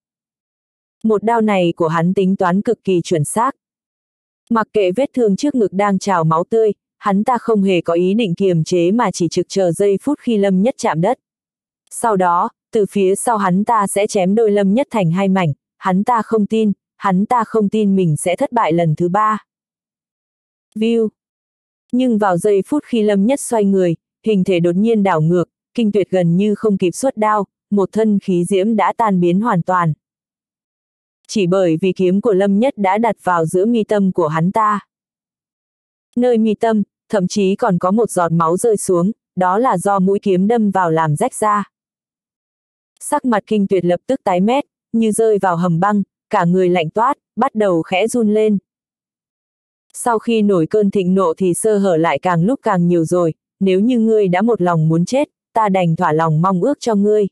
Một đao này của hắn tính toán cực kỳ chuẩn xác. Mặc kệ vết thương trước ngực đang trào máu tươi, hắn ta không hề có ý định kiềm chế mà chỉ trực chờ giây phút khi Lâm Nhất chạm đất. Sau đó, từ phía sau hắn ta sẽ chém đôi Lâm Nhất thành hai mảnh, hắn ta không tin mình sẽ thất bại lần thứ 3. View. Nhưng vào giây phút khi Lâm Nhất xoay người, hình thể đột nhiên đảo ngược, Kinh Tuyệt gần như không kịp xuất đao, một thân khí diễm đã tan biến hoàn toàn. Chỉ bởi vì kiếm của Lâm Nhất đã đặt vào giữa mi tâm của hắn ta. Nơi mi tâm, thậm chí còn có một giọt máu rơi xuống, đó là do mũi kiếm đâm vào làm rách ra. Sắc mặt Kinh Tuyệt lập tức tái mét, như rơi vào hầm băng, cả người lạnh toát, bắt đầu khẽ run lên. Sau khi nổi cơn thịnh nộ thì sơ hở lại càng lúc càng nhiều rồi, nếu như ngươi đã một lòng muốn chết, ta đành thỏa lòng mong ước cho ngươi.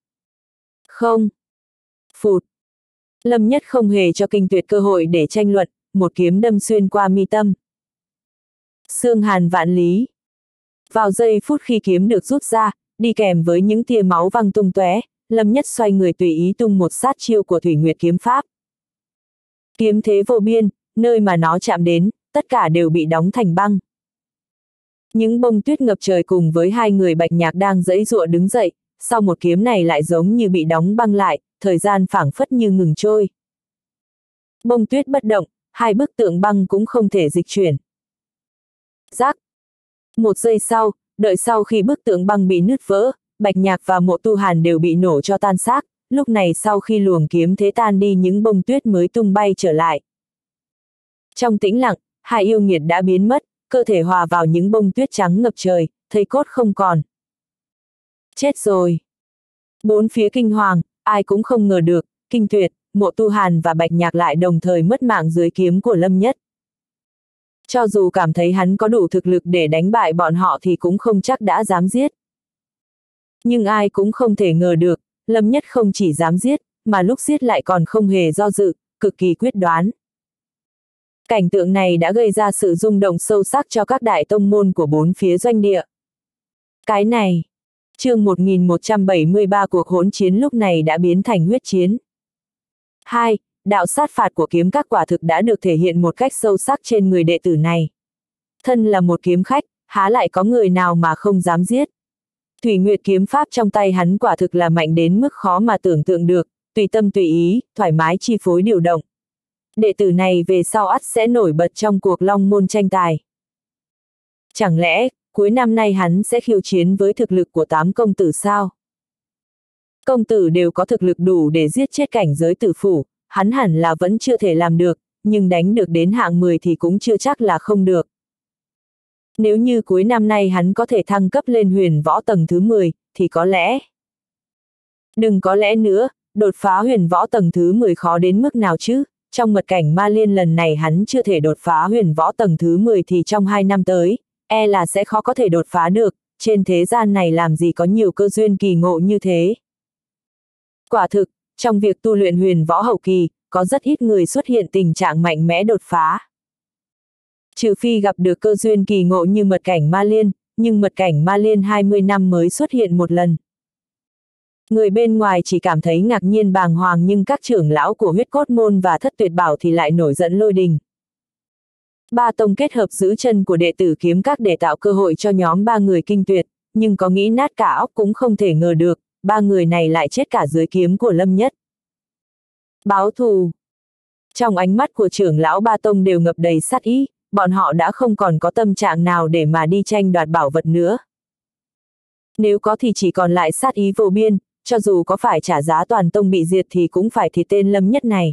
Không. Phụt. Lâm Nhất không hề cho Kinh Tuyệt cơ hội để tranh luận, một kiếm đâm xuyên qua mi tâm. Xương hàn vạn lý. Vào giây phút khi kiếm được rút ra, đi kèm với những tia máu văng tung tóe, Lâm Nhất xoay người tùy ý tung một sát chiêu của Thủy Nguyệt kiếm pháp. Kiếm thế vô biên, nơi mà nó chạm đến, tất cả đều bị đóng thành băng. Những bông tuyết ngập trời cùng với hai người Bạch Nhạc đang giãy giụa đứng dậy, sau một kiếm này lại giống như bị đóng băng lại, thời gian phảng phất như ngừng trôi. Bông tuyết bất động, hai bức tượng băng cũng không thể dịch chuyển. Rắc. Một giây sau, đợi sau khi bức tượng băng bị nứt vỡ, Bạch Nhạc và Mộ Tu Hàn đều bị nổ cho tan xác, lúc này sau khi luồng kiếm thế tan đi những bông tuyết mới tung bay trở lại. Trong tĩnh lặng, hai yêu nghiệt đã biến mất, cơ thể hòa vào những bông tuyết trắng ngập trời, thây cốt không còn. Chết rồi. Bốn phía kinh hoàng, ai cũng không ngờ được, Kinh Tuyệt, Mộ Tu Hàn và Bạch Nhạc lại đồng thời mất mạng dưới kiếm của Lâm Nhất. Cho dù cảm thấy hắn có đủ thực lực để đánh bại bọn họ thì cũng không chắc đã dám giết. Nhưng ai cũng không thể ngờ được, Lâm Nhất không chỉ dám giết, mà lúc giết lại còn không hề do dự, cực kỳ quyết đoán. Cảnh tượng này đã gây ra sự rung động sâu sắc cho các đại tông môn của bốn phía doanh địa. Cái này, chương 1173 cuộc hỗn chiến lúc này đã biến thành huyết chiến. 2. Đạo sát phạt của kiếm các quả thực đã được thể hiện một cách sâu sắc trên người đệ tử này. Thân là một kiếm khách, há lại có người nào mà không dám giết. Thủy Nguyệt kiếm pháp trong tay hắn quả thực là mạnh đến mức khó mà tưởng tượng được, tùy tâm tùy ý, thoải mái chi phối điều động. Đệ tử này về sau ắt sẽ nổi bật trong cuộc long môn tranh tài. Chẳng lẽ, cuối năm nay hắn sẽ khiêu chiến với thực lực của 8 công tử sao? Công tử đều có thực lực đủ để giết chết cảnh giới tử phủ, hắn hẳn là vẫn chưa thể làm được, nhưng đánh được đến hạng 10 thì cũng chưa chắc là không được. Nếu như cuối năm nay hắn có thể thăng cấp lên huyền võ tầng thứ 10, thì có lẽ... Đừng có lẽ nữa, đột phá huyền võ tầng thứ 10 khó đến mức nào chứ, trong mật cảnh ma liên lần này hắn chưa thể đột phá huyền võ tầng thứ 10 thì trong 2 năm tới, e là sẽ khó có thể đột phá được, trên thế gian này làm gì có nhiều cơ duyên kỳ ngộ như thế. Quả thực, trong việc tu luyện huyền võ hậu kỳ, có rất ít người xuất hiện tình trạng mạnh mẽ đột phá. Trừ phi gặp được cơ duyên kỳ ngộ như mật cảnh ma liên, nhưng mật cảnh ma liên 20 năm mới xuất hiện một lần. Người bên ngoài chỉ cảm thấy ngạc nhiên bàng hoàng nhưng các trưởng lão của huyết cốt môn và thất tuyệt bảo thì lại nổi giận lôi đình. Ba tông kết hợp giữ chân của đệ tử kiếm các để tạo cơ hội cho nhóm 3 người Kinh Tuyệt, nhưng có nghĩ nát cả óc cũng không thể ngờ được, 3 người này lại chết cả dưới kiếm của Lâm Nhất. Báo thù. Trong ánh mắt của trưởng lão ba tông đều ngập đầy sát ý, bọn họ đã không còn có tâm trạng nào để mà đi tranh đoạt bảo vật nữa. Nếu có thì chỉ còn lại sát ý vô biên, cho dù có phải trả giá toàn tông bị diệt thì cũng phải thịt tên Lâm Nhất này.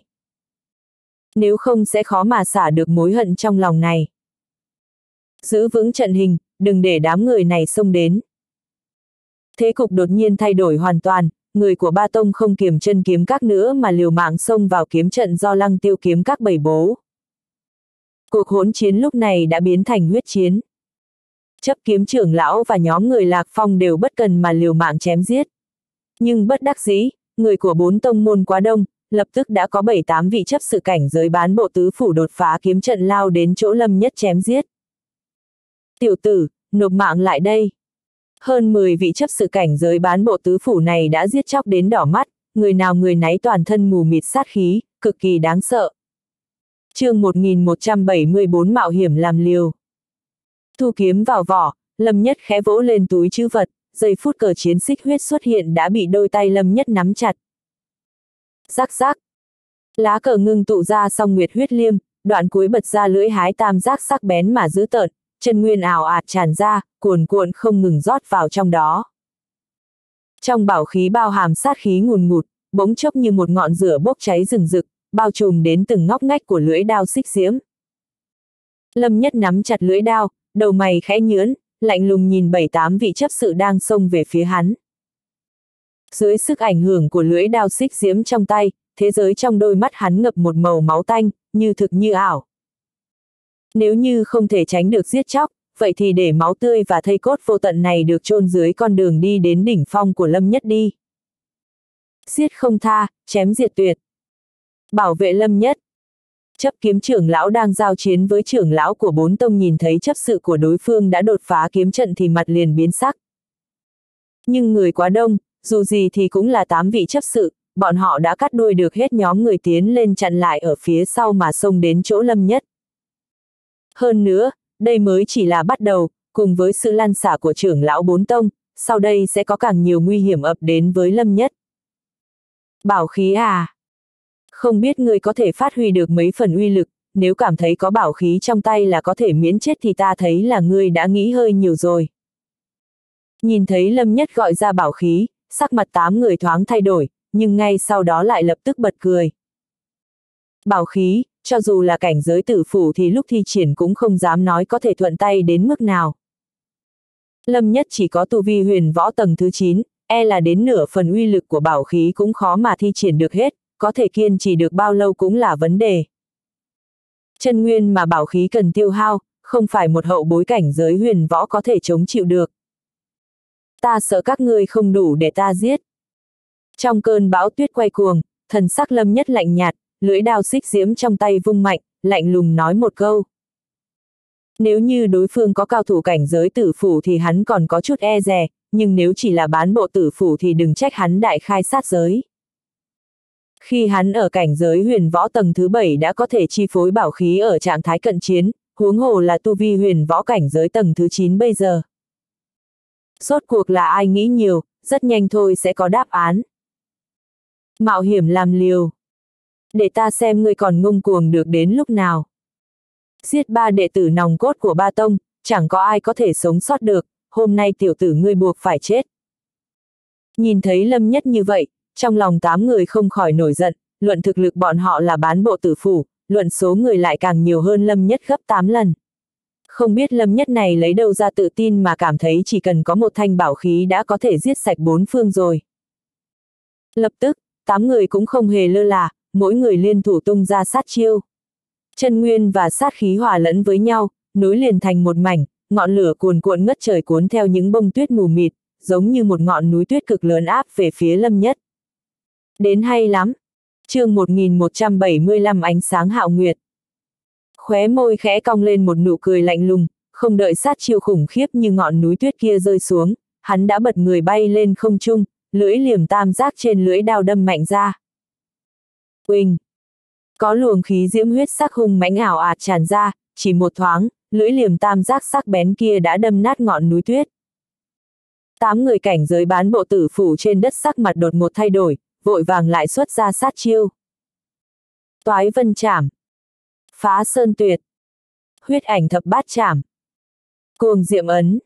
Nếu không sẽ khó mà xả được mối hận trong lòng này. Giữ vững trận hình, đừng để đám người này xông đến. Thế cục đột nhiên thay đổi hoàn toàn, người của ba tông không kiềm chân kiếm các nữa mà liều mạng xông vào kiếm trận do Lăng Tiêu kiếm các bày bố. Cuộc hỗn chiến lúc này đã biến thành huyết chiến. Chấp kiếm trưởng lão và nhóm người Lạc Phong đều bất cần mà liều mạng chém giết. Nhưng bất đắc dĩ, người của 4 tông môn quá đông, lập tức đã có 7-8 vị chấp sự cảnh giới bán bộ tứ phủ đột phá kiếm trận lao đến chỗ Lâm Nhất chém giết. Tiểu tử, nộp mạng lại đây. Hơn 10 vị chấp sự cảnh giới bán bộ tứ phủ này đã giết chóc đến đỏ mắt, người nào người nấy toàn thân mù mịt sát khí, cực kỳ đáng sợ. Chương 1174 mạo hiểm làm liều. Thu kiếm vào vỏ, Lâm Nhất khẽ vỗ lên túi trữ vật, giây phút cờ chiến xích huyết xuất hiện đã bị đôi tay Lâm Nhất nắm chặt. Rắc rắc. Lá cờ ngưng tụ ra song nguyệt huyết liêm, đoạn cuối bật ra lưỡi hái tam giác sắc bén mà dữ tợn, chân nguyên ảo ạt tràn ra, cuồn cuộn không ngừng rót vào trong đó. Trong bảo khí bao hàm sát khí ngùn ngụt, bỗng chốc như một ngọn lửa bốc cháy rừng rực, bao trùm đến từng ngóc ngách của lưỡi đao xích diễm. Lâm Nhất nắm chặt lưỡi đao, đầu mày khẽ nhướng, lạnh lùng nhìn 7-8 vị chấp sự đang xông về phía hắn. Dưới sức ảnh hưởng của lưỡi đao xích diễm trong tay, thế giới trong đôi mắt hắn ngập một màu máu tanh, như thực như ảo. Nếu như không thể tránh được giết chóc, vậy thì để máu tươi và thây cốt vô tận này được chôn dưới con đường đi đến đỉnh phong của Lâm Nhất đi. Giết không tha, chém diệt tuyệt. Bảo vệ Lâm Nhất. Chấp kiếm trưởng lão đang giao chiến với trưởng lão của 4 tông nhìn thấy chấp sự của đối phương đã đột phá kiếm trận thì mặt liền biến sắc. Nhưng người quá đông, dù gì thì cũng là 8 vị chấp sự, bọn họ đã cắt đuôi được hết nhóm người tiến lên chặn lại ở phía sau mà xông đến chỗ Lâm Nhất. Hơn nữa, đây mới chỉ là bắt đầu, cùng với sự lan xả của trưởng lão bốn tông, sau đây sẽ có càng nhiều nguy hiểm ập đến với Lâm Nhất. Bảo khí à? Không biết ngươi có thể phát huy được mấy phần uy lực, nếu cảm thấy có bảo khí trong tay là có thể miễn chết thì ta thấy là ngươi đã nghĩ hơi nhiều rồi. Nhìn thấy Lâm Nhất gọi ra bảo khí, sắc mặt 8 người thoáng thay đổi, nhưng ngay sau đó lại lập tức bật cười. Bảo khí, cho dù là cảnh giới tử phủ thì lúc thi triển cũng không dám nói có thể thuận tay đến mức nào. Lâm Nhất chỉ có tu vi huyền võ tầng thứ 9, e là đến nửa phần uy lực của bảo khí cũng khó mà thi triển được hết, có thể kiên trì được bao lâu cũng là vấn đề. Chân nguyên mà bảo khí cần tiêu hao, không phải một hậu bối cảnh giới huyền võ có thể chống chịu được. Ta sợ các ngươi không đủ để ta giết. Trong cơn bão tuyết quay cuồng, thần sắc Lâm Nhất lạnh nhạt, lưỡi đao xích diễm trong tay vung mạnh, lạnh lùng nói một câu. Nếu như đối phương có cao thủ cảnh giới tử phủ thì hắn còn có chút e dè, nhưng nếu chỉ là bán bộ tử phủ thì đừng trách hắn đại khai sát giới. Khi hắn ở cảnh giới huyền võ tầng thứ 7 đã có thể chi phối bảo khí ở trạng thái cận chiến, huống hồ là tu vi huyền võ cảnh giới tầng thứ 9 bây giờ. Rốt cuộc là ai nghĩ nhiều, rất nhanh thôi sẽ có đáp án. Mạo hiểm làm liều. Để ta xem ngươi còn ngông cuồng được đến lúc nào. Giết 3 đệ tử nòng cốt của 3 tông, chẳng có ai có thể sống sót được, hôm nay tiểu tử ngươi buộc phải chết. Nhìn thấy Lâm Nhất như vậy, trong lòng 8 người không khỏi nổi giận, luận thực lực bọn họ là bán bộ tử phủ, luận số người lại càng nhiều hơn Lâm Nhất gấp 8 lần. Không biết Lâm Nhất này lấy đâu ra tự tin mà cảm thấy chỉ cần có một thanh bảo khí đã có thể giết sạch 4 phương rồi. Lập tức, 8 người cũng không hề lơ là, mỗi người liên thủ tung ra sát chiêu. Chân nguyên và sát khí hòa lẫn với nhau, nối liền thành một mảnh, ngọn lửa cuồn cuộn ngất trời cuốn theo những bông tuyết mù mịt, giống như một ngọn núi tuyết cực lớn áp về phía Lâm Nhất. Đến hay lắm. Chương 1175 ánh sáng hạo nguyệt. Khóe môi khẽ cong lên một nụ cười lạnh lùng, không đợi sát chiêu khủng khiếp như ngọn núi tuyết kia rơi xuống, hắn đã bật người bay lên không trung, lưỡi liềm tam giác trên lưỡi đao đâm mạnh ra. Uỳnh! Có luồng khí diễm huyết sắc hung mãnh ảo ạt tràn ra, chỉ một thoáng, lưỡi liềm tam giác sắc bén kia đã đâm nát ngọn núi tuyết. 8 người cảnh giới bán bộ tử phủ trên đất sắc mặt đột ngột thay đổi, vội vàng lại xuất ra sát chiêu. Toái vân chảm, phá sơn tuyệt, huyết ảnh thập bát chảm, cuồng diệm ấn.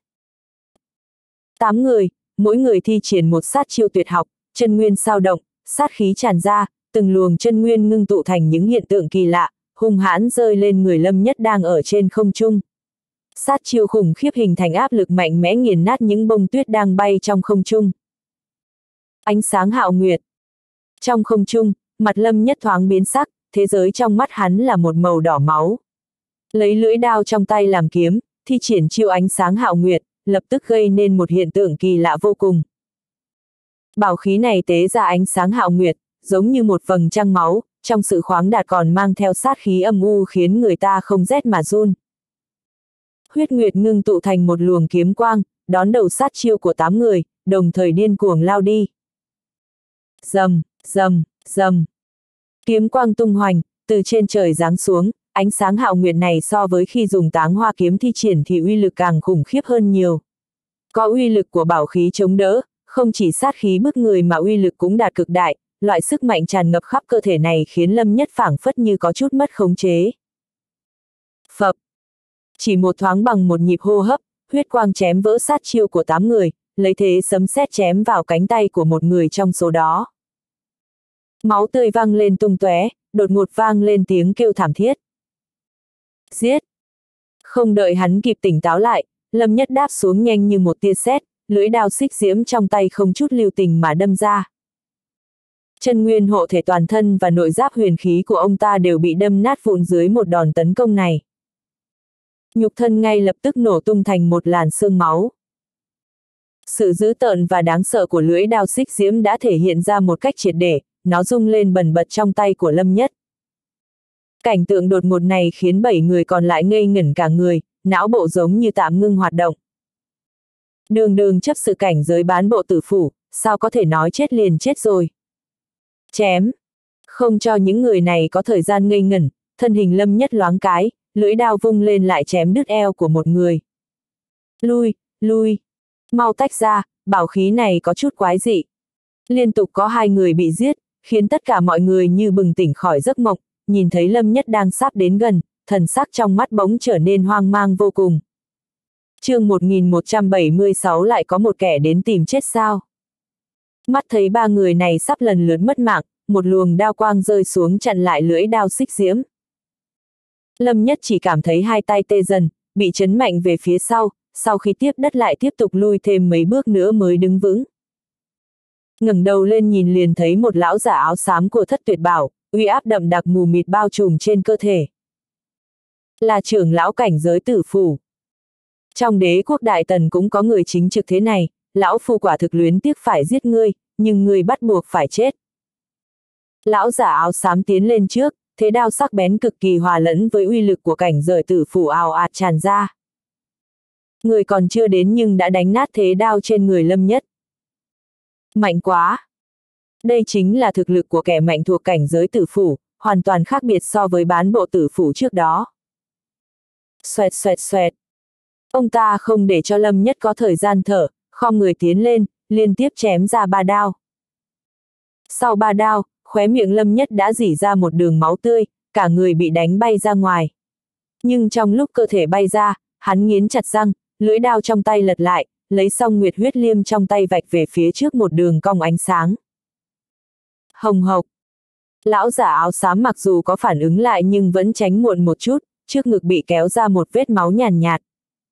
8 người, mỗi người thi triển một sát chiêu tuyệt học, chân nguyên sao động, sát khí tràn ra, từng luồng chân nguyên ngưng tụ thành những hiện tượng kỳ lạ, hung hãn rơi lên người Lâm Nhất đang ở trên không trung. Sát chiêu khủng khiếp hình thành áp lực mạnh mẽ nghiền nát những bông tuyết đang bay trong không trung. Ánh sáng hạo nguyệt. Trong không trung, mặt Lâm Nhất thoáng biến sắc, thế giới trong mắt hắn là một màu đỏ máu. Lấy lưỡi đao trong tay làm kiếm, thi triển chiêu ánh sáng hạo nguyệt, lập tức gây nên một hiện tượng kỳ lạ vô cùng. Bảo khí này tế ra ánh sáng hạo nguyệt, giống như một vầng trăng máu, trong sự khoáng đạt còn mang theo sát khí âm u khiến người ta không rét mà run. Huyết nguyệt ngưng tụ thành một luồng kiếm quang, đón đầu sát chiêu của 8 người, đồng thời điên cuồng lao đi. Rầm, rầm, rầm. Kiếm quang tung hoành, từ trên trời giáng xuống, ánh sáng hạo nguyệt này so với khi dùng Táng Hoa kiếm thi triển thì uy lực càng khủng khiếp hơn nhiều. Có uy lực của bảo khí chống đỡ, không chỉ sát khí bức người mà uy lực cũng đạt cực đại, loại sức mạnh tràn ngập khắp cơ thể này khiến Lâm Nhất phảng phất như có chút mất khống chế. Phập. Chỉ một thoáng bằng một nhịp hô hấp, huyết quang chém vỡ sát chiêu của 8 người, lấy thế sấm sét chém vào cánh tay của một người trong số đó. Máu tươi văng lên tung tóe, đột ngột vang lên tiếng kêu thảm thiết. Giết! Không đợi hắn kịp tỉnh táo lại, Lâm Nhất đáp xuống nhanh như một tia sét, lưỡi đao xích diễm trong tay không chút lưu tình mà đâm ra. Chân nguyên hộ thể toàn thân và nội giáp huyền khí của ông ta đều bị đâm nát vụn dưới một đòn tấn công này. Nhục thân ngay lập tức nổ tung thành một làn sương máu. Sự dữ tợn và đáng sợ của lưỡi đao xích diễm đã thể hiện ra một cách triệt để, nó rung lên bần bật trong tay của Lâm Nhất. Cảnh tượng đột ngột này khiến 7 người còn lại ngây ngẩn cả người, não bộ giống như tạm ngưng hoạt động. Đường đường chấp sự cảnh giới bán bộ tử phủ, sao có thể nói chết liền chết rồi. Chém! Không cho những người này có thời gian ngây ngẩn, thân hình Lâm Nhất loáng cái, lưỡi đao vung lên lại chém đứt eo của một người. Lui, lui, mau tách ra, bảo khí này có chút quái dị. Liên tục có 2 người bị giết, khiến tất cả mọi người như bừng tỉnh khỏi giấc mộng, nhìn thấy Lâm Nhất đang sắp đến gần, thần sắc trong mắt bỗng trở nên hoang mang vô cùng. Chương 1176 lại có một kẻ đến tìm chết sao? Mắt thấy 3 người này sắp lần lượt mất mạng, một luồng đao quang rơi xuống chặn lại lưỡi đao xích diễm. Lâm Nhất chỉ cảm thấy 2 tay tê dần, bị chấn mạnh về phía sau khi tiếp đất lại tiếp tục lui thêm mấy bước nữa mới đứng vững. Ngẩng đầu lên nhìn liền thấy một lão giả áo xám của Thất Tuyệt Bảo, uy áp đậm đặc mù mịt bao trùm trên cơ thể. Là trưởng lão cảnh giới Tử Phủ. Trong Đế quốc Đại Tần cũng có người chính trực thế này, lão phu quả thực luyến tiếc phải giết ngươi, nhưng ngươi bắt buộc phải chết. Lão giả áo xám tiến lên trước, thế đao sắc bén cực kỳ hòa lẫn với uy lực của cảnh giới Tử Phủ ào ạt tràn ra. Người còn chưa đến nhưng đã đánh nát thế đao trên người Lâm Nhất. Mạnh quá! Đây chính là thực lực của kẻ mạnh thuộc cảnh giới Tử Phủ, hoàn toàn khác biệt so với bán bộ Tử Phủ trước đó. Xoẹt xoẹt xoẹt. Ông ta không để cho Lâm Nhất có thời gian thở, khom người tiến lên, liên tiếp chém ra 3 đao. Sau 3 đao, khóe miệng Lâm Nhất đã rỉ ra một đường máu tươi, cả người bị đánh bay ra ngoài. Nhưng trong lúc cơ thể bay ra, hắn nghiến chặt răng, lưỡi đao trong tay lật lại, lấy xong nguyệt huyết liêm trong tay vạch về phía trước một đường cong ánh sáng. Hồng hộc. Lão giả áo xám mặc dù có phản ứng lại nhưng vẫn tránh muộn một chút, trước ngực bị kéo ra một vết máu nhàn nhạt.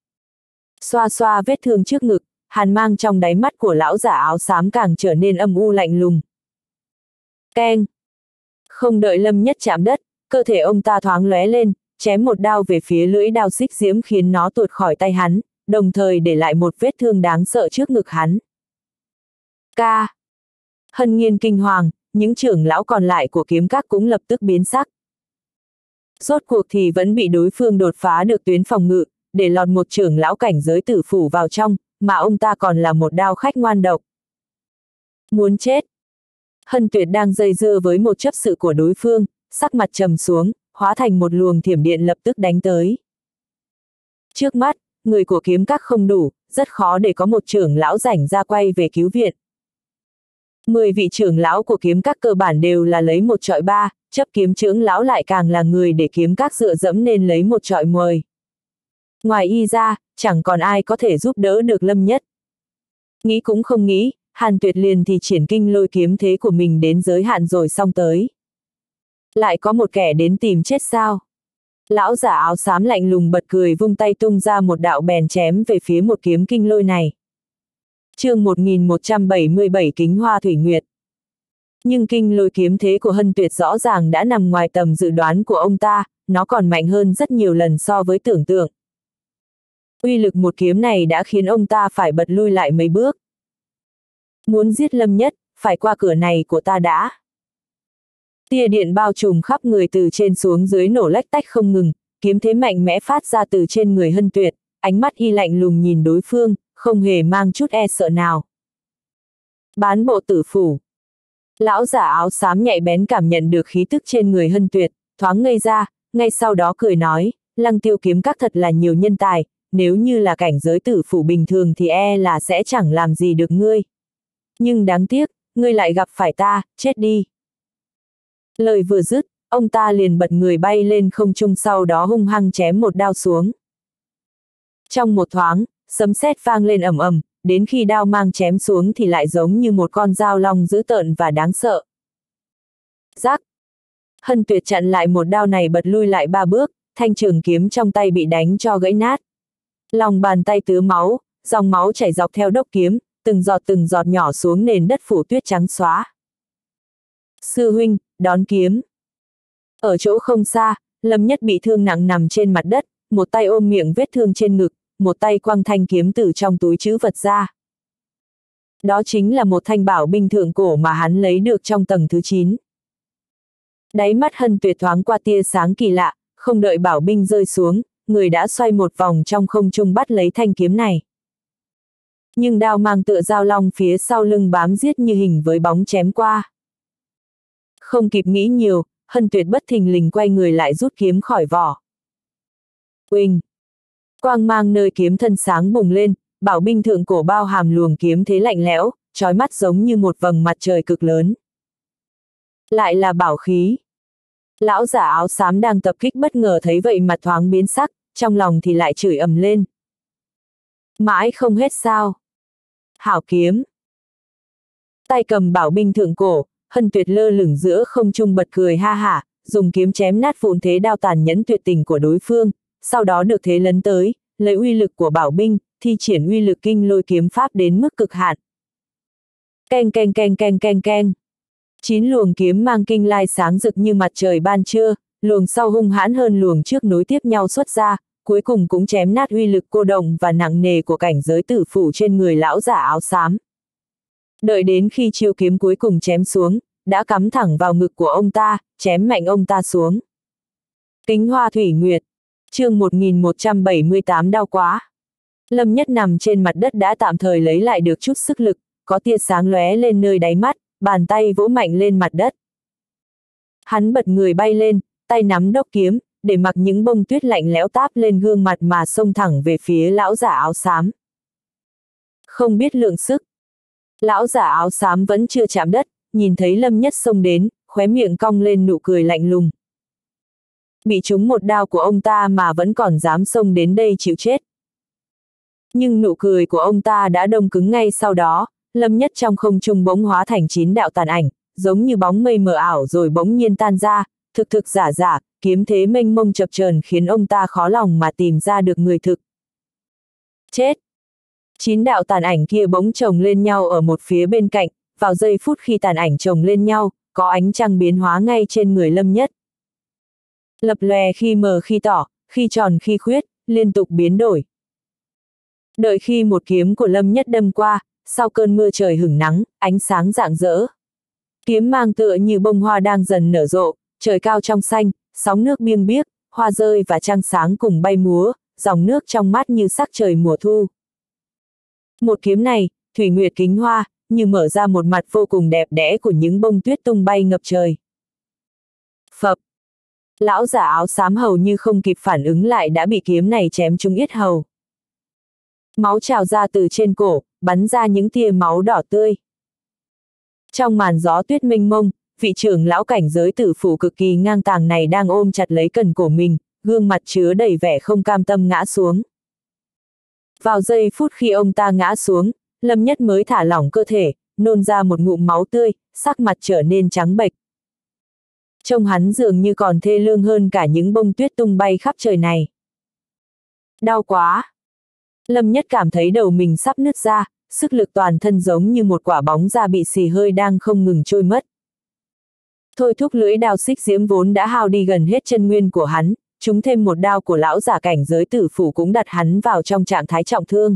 Xoa xoa vết thương trước ngực, hàn mang trong đáy mắt của lão giả áo xám càng trở nên âm u lạnh lùng. Keng. Không đợi Lâm Nhất chạm đất, cơ thể ông ta thoáng lóe lên, chém một đao về phía lưỡi đao xích diễm khiến nó tuột khỏi tay hắn, đồng thời để lại một vết thương đáng sợ trước ngực hắn. Ca. Hân Nhiên kinh hoàng, những trưởng lão còn lại của kiếm các cũng lập tức biến sắc. Rốt cuộc thì vẫn bị đối phương đột phá được tuyến phòng ngự, để lọt một trưởng lão cảnh giới Tử Phủ vào trong, mà ông ta còn là một đao khách ngoan độc. Muốn chết. Hân Tuyệt đang dây dưa với một chấp sự của đối phương, sắc mặt trầm xuống, hóa thành một luồng thiểm điện lập tức đánh tới. Trước mắt, người của kiếm các không đủ, rất khó để có một trưởng lão rảnh ra quay về cứu viện. 10 vị trưởng lão của kiếm các cơ bản đều là lấy 1 trọi 3, chấp kiếm trưởng lão lại càng là người để kiếm các dựa dẫm nên lấy 1 trọi 10. Ngoài y ra, chẳng còn ai có thể giúp đỡ được Lâm Nhất. Nghĩ cũng không nghĩ, Hàn Tuyệt liền thì triển kinh lôi kiếm thế của mình đến giới hạn rồi xong tới. Lại có một kẻ đến tìm chết sao? Lão giả áo xám lạnh lùng bật cười vung tay tung ra một đạo bèn chém về phía một kiếm kinh lôi này. Chương 1177 Kính Hoa Thủy Nguyệt. Nhưng kinh lôi kiếm thế của Hân Tuyệt rõ ràng đã nằm ngoài tầm dự đoán của ông ta, nó còn mạnh hơn rất nhiều lần so với tưởng tượng. Uy lực một kiếm này đã khiến ông ta phải bật lui lại mấy bước. Muốn giết Lâm Nhất, phải qua cửa này của ta đã. Tia điện bao trùm khắp người từ trên xuống dưới nổ lách tách không ngừng, kiếm thế mạnh mẽ phát ra từ trên người Hân Tuyệt, ánh mắt y lạnh lùng nhìn đối phương, không hề mang chút e sợ nào. Bán bộ Tử Phủ. Lão giả áo xám nhạy bén cảm nhận được khí tức trên người Hân Tuyệt, thoáng ngây ra, ngay sau đó cười nói, Lăng Tiêu kiếm các thật là nhiều nhân tài, nếu như là cảnh giới Tử Phủ bình thường thì e là sẽ chẳng làm gì được ngươi. Nhưng đáng tiếc, ngươi lại gặp phải ta, chết đi. Lời vừa dứt, ông ta liền bật người bay lên không trung sau đó hung hăng chém một đao xuống. Trong một thoáng, sấm sét vang lên ầm ầm, đến khi đao mang chém xuống thì lại giống như một con dao long dữ tợn và đáng sợ. Rắc. Hân Tuyệt chặn lại một đao này bật lui lại 3 bước, thanh trường kiếm trong tay bị đánh cho gãy nát. Lòng bàn tay tứa máu, dòng máu chảy dọc theo đốc kiếm, từng giọt nhỏ xuống nền đất phủ tuyết trắng xóa. Sư huynh, đón kiếm. Ở chỗ không xa, Lâm Nhất bị thương nặng nằm trên mặt đất, một tay ôm miệng vết thương trên ngực, một tay quăng thanh kiếm từ trong túi trữ vật ra. Đó chính là một thanh bảo binh thượng cổ mà hắn lấy được trong tầng thứ 9. Đáy mắt Hân Tuyệt thoáng qua tia sáng kỳ lạ, không đợi bảo binh rơi xuống, người đã xoay một vòng trong không trung bắt lấy thanh kiếm này. Nhưng đao mang tựa dao long phía sau lưng bám giết như hình với bóng chém qua. Không kịp nghĩ nhiều, Hân Tuyệt bất thình lình quay người lại rút kiếm khỏi vỏ. Uỳnh! Quang mang nơi kiếm thân sáng bùng lên, bảo binh thượng cổ bao hàm luồng kiếm thế lạnh lẽo, chói mắt giống như một vầng mặt trời cực lớn. Lại là bảo khí. Lão giả áo xám đang tập kích bất ngờ thấy vậy mặt thoáng biến sắc, trong lòng thì lại chửi ầm lên. Mãi không hết sao. Hảo kiếm. Tay cầm bảo binh thượng cổ, Hân Tuyệt lơ lửng giữa không trung bật cười ha hả, dùng kiếm chém nát vụn thế đao tàn nhẫn tuyệt tình của đối phương, sau đó được thế lấn tới, lấy uy lực của bảo binh, thi triển uy lực kinh lôi kiếm pháp đến mức cực hạn. Keng keng keng keng keng keng. 9 luồng kiếm mang kinh lai sáng rực như mặt trời ban trưa, luồng sau hung hãn hơn luồng trước nối tiếp nhau xuất ra, cuối cùng cũng chém nát uy lực cô động và nặng nề của cảnh giới tử phủ trên người lão giả áo xám. Đợi đến khi chiêu kiếm cuối cùng chém xuống, đã cắm thẳng vào ngực của ông ta, chém mạnh ông ta xuống. Kính Hoa Thủy Nguyệt, chương 1178 đau quá. Lâm Nhất nằm trên mặt đất đã tạm thời lấy lại được chút sức lực, có tia sáng lóe lên nơi đáy mắt, bàn tay vỗ mạnh lên mặt đất. Hắn bật người bay lên, tay nắm đốc kiếm, để mặc những bông tuyết lạnh lẽo táp lên gương mặt mà xông thẳng về phía lão giả áo xám. Không biết lượng sức. Lão giả áo xám vẫn chưa chạm đất, nhìn thấy Lâm Nhất xông đến, khóe miệng cong lên nụ cười lạnh lùng. Bị trúng một đao của ông ta mà vẫn còn dám xông đến đây chịu chết. Nhưng nụ cười của ông ta đã đông cứng ngay sau đó, Lâm Nhất trong không trung bỗng hóa thành 9 đạo tàn ảnh, giống như bóng mây mờ ảo rồi bỗng nhiên tan ra, thực thực giả giả, kiếm thế mênh mông chập chờn khiến ông ta khó lòng mà tìm ra được người thực. Chết! 9 đạo tàn ảnh kia bỗng chồng lên nhau ở một phía bên cạnh, vào giây phút khi tàn ảnh chồng lên nhau, có ánh trăng biến hóa ngay trên người Lâm Nhất. Lập lòe khi mờ khi tỏ, khi tròn khi khuyết, liên tục biến đổi. Đợi khi một kiếm của Lâm Nhất đâm qua, sau cơn mưa trời hửng nắng, ánh sáng rạng rỡ. Kiếm mang tựa như bông hoa đang dần nở rộ, trời cao trong xanh, sóng nước biêng biếc, hoa rơi và trăng sáng cùng bay múa, dòng nước trong mát như sắc trời mùa thu. Một kiếm này, Thủy Nguyệt Kính Hoa, như mở ra một mặt vô cùng đẹp đẽ của những bông tuyết tung bay ngập trời. Phập! Lão giả áo xám hầu như không kịp phản ứng lại đã bị kiếm này chém trúng yết hầu. Máu trào ra từ trên cổ, bắn ra những tia máu đỏ tươi. Trong màn gió tuyết mênh mông, vị trưởng lão cảnh giới tử phủ cực kỳ ngang tàng này đang ôm chặt lấy cần cổ mình, gương mặt chứa đầy vẻ không cam tâm ngã xuống. Vào giây phút khi ông ta ngã xuống, Lâm Nhất mới thả lỏng cơ thể, nôn ra một ngụm máu tươi, sắc mặt trở nên trắng bệch. Trông hắn dường như còn thê lương hơn cả những bông tuyết tung bay khắp trời này. Đau quá! Lâm Nhất cảm thấy đầu mình sắp nứt ra, sức lực toàn thân giống như một quả bóng da bị xì hơi đang không ngừng trôi mất. Thôi thúc lưỡi đao xích diễm vốn đã hao đi gần hết chân nguyên của hắn, trúng thêm một đao của lão giả cảnh giới tử phủ cũng đặt hắn vào trong trạng thái trọng thương.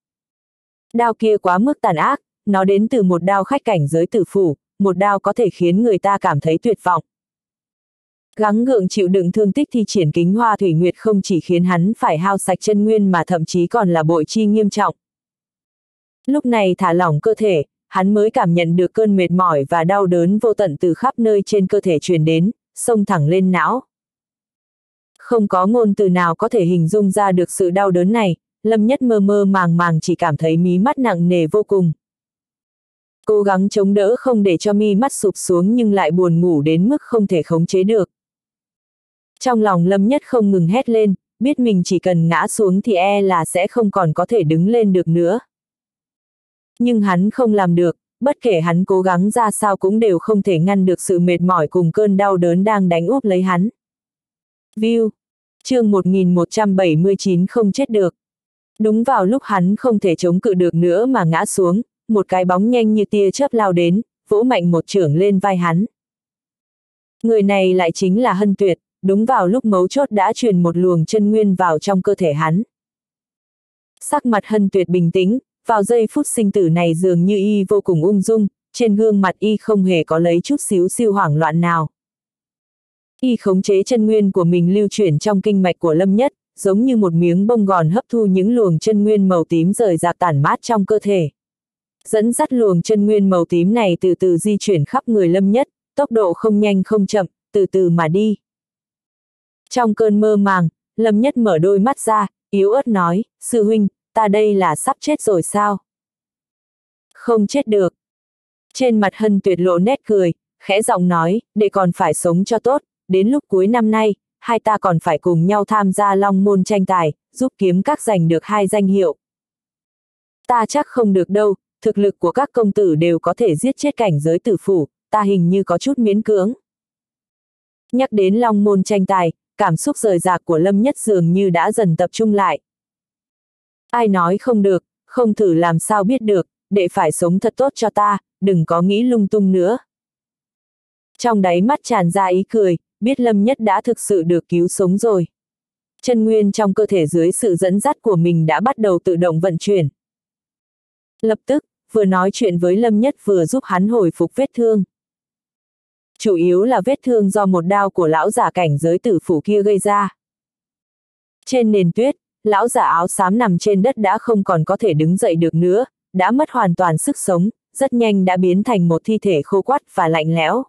Đao kia quá mức tàn ác, nó đến từ một đao khách cảnh giới tử phủ, một đao có thể khiến người ta cảm thấy tuyệt vọng. Gắng gượng chịu đựng thương tích thi triển Kính Hoa Thủy Nguyệt không chỉ khiến hắn phải hao sạch chân nguyên mà thậm chí còn là bội chi nghiêm trọng. Lúc này thả lỏng cơ thể, hắn mới cảm nhận được cơn mệt mỏi và đau đớn vô tận từ khắp nơi trên cơ thể truyền đến, xông thẳng lên não. Không có ngôn từ nào có thể hình dung ra được sự đau đớn này, Lâm Nhất mơ mơ màng màng chỉ cảm thấy mí mắt nặng nề vô cùng. Cố gắng chống đỡ không để cho mi mắt sụp xuống nhưng lại buồn ngủ đến mức không thể khống chế được. Trong lòng Lâm Nhất không ngừng hét lên, biết mình chỉ cần ngã xuống thì là sẽ không còn có thể đứng lên được nữa. Nhưng hắn không làm được, bất kể hắn cố gắng ra sao cũng đều không thể ngăn được sự mệt mỏi cùng cơn đau đớn đang đánh úp lấy hắn. View, chương 1179 không chết được. Đúng vào lúc hắn không thể chống cự được nữa mà ngã xuống, một cái bóng nhanh như tia chớp lao đến, vỗ mạnh một chưởng lên vai hắn. Người này lại chính là Hân Tuyệt, đúng vào lúc mấu chốt đã truyền một luồng chân nguyên vào trong cơ thể hắn. Sắc mặt Hân Tuyệt bình tĩnh, vào giây phút sinh tử này dường như y vô cùng ung dung, trên gương mặt y không hề có lấy chút xíu siêu hoảng loạn nào. Y khống chế chân nguyên của mình lưu chuyển trong kinh mạch của Lâm Nhất, giống như một miếng bông gòn hấp thu những luồng chân nguyên màu tím rời rạc tản mát trong cơ thể. Dẫn dắt luồng chân nguyên màu tím này từ từ di chuyển khắp người Lâm Nhất, tốc độ không nhanh không chậm, từ từ mà đi. Trong cơn mơ màng, Lâm Nhất mở đôi mắt ra, yếu ớt nói, sư huynh, ta đây là sắp chết rồi sao? Không chết được. Trên mặt Hân Tuyệt lộ nét cười, khẽ giọng nói, đệ còn phải sống cho tốt, đến lúc cuối năm nay, hai ta còn phải cùng nhau tham gia Long Môn tranh tài, giúp kiếm các giành được 2 danh hiệu. Ta chắc không được đâu, thực lực của các công tử đều có thể giết chết cảnh giới tử phủ, ta hình như có chút miễn cưỡng. Nhắc đến Long Môn tranh tài, cảm xúc rời rạc của Lâm Nhất dường như đã dần tập trung lại. Ai nói không được, không thử làm sao biết được, đệ phải sống thật tốt cho ta, đừng có nghĩ lung tung nữa. Trong đáy mắt tràn ra ý cười, biết Lâm Nhất đã thực sự được cứu sống rồi. Chân nguyên trong cơ thể dưới sự dẫn dắt của mình đã bắt đầu tự động vận chuyển. Lập tức, vừa nói chuyện với Lâm Nhất vừa giúp hắn hồi phục vết thương. Chủ yếu là vết thương do một đao của lão giả cảnh giới tử phủ kia gây ra. Trên nền tuyết, lão giả áo xám nằm trên đất đã không còn có thể đứng dậy được nữa, đã mất hoàn toàn sức sống, rất nhanh đã biến thành một thi thể khô quắt và lạnh lẽo.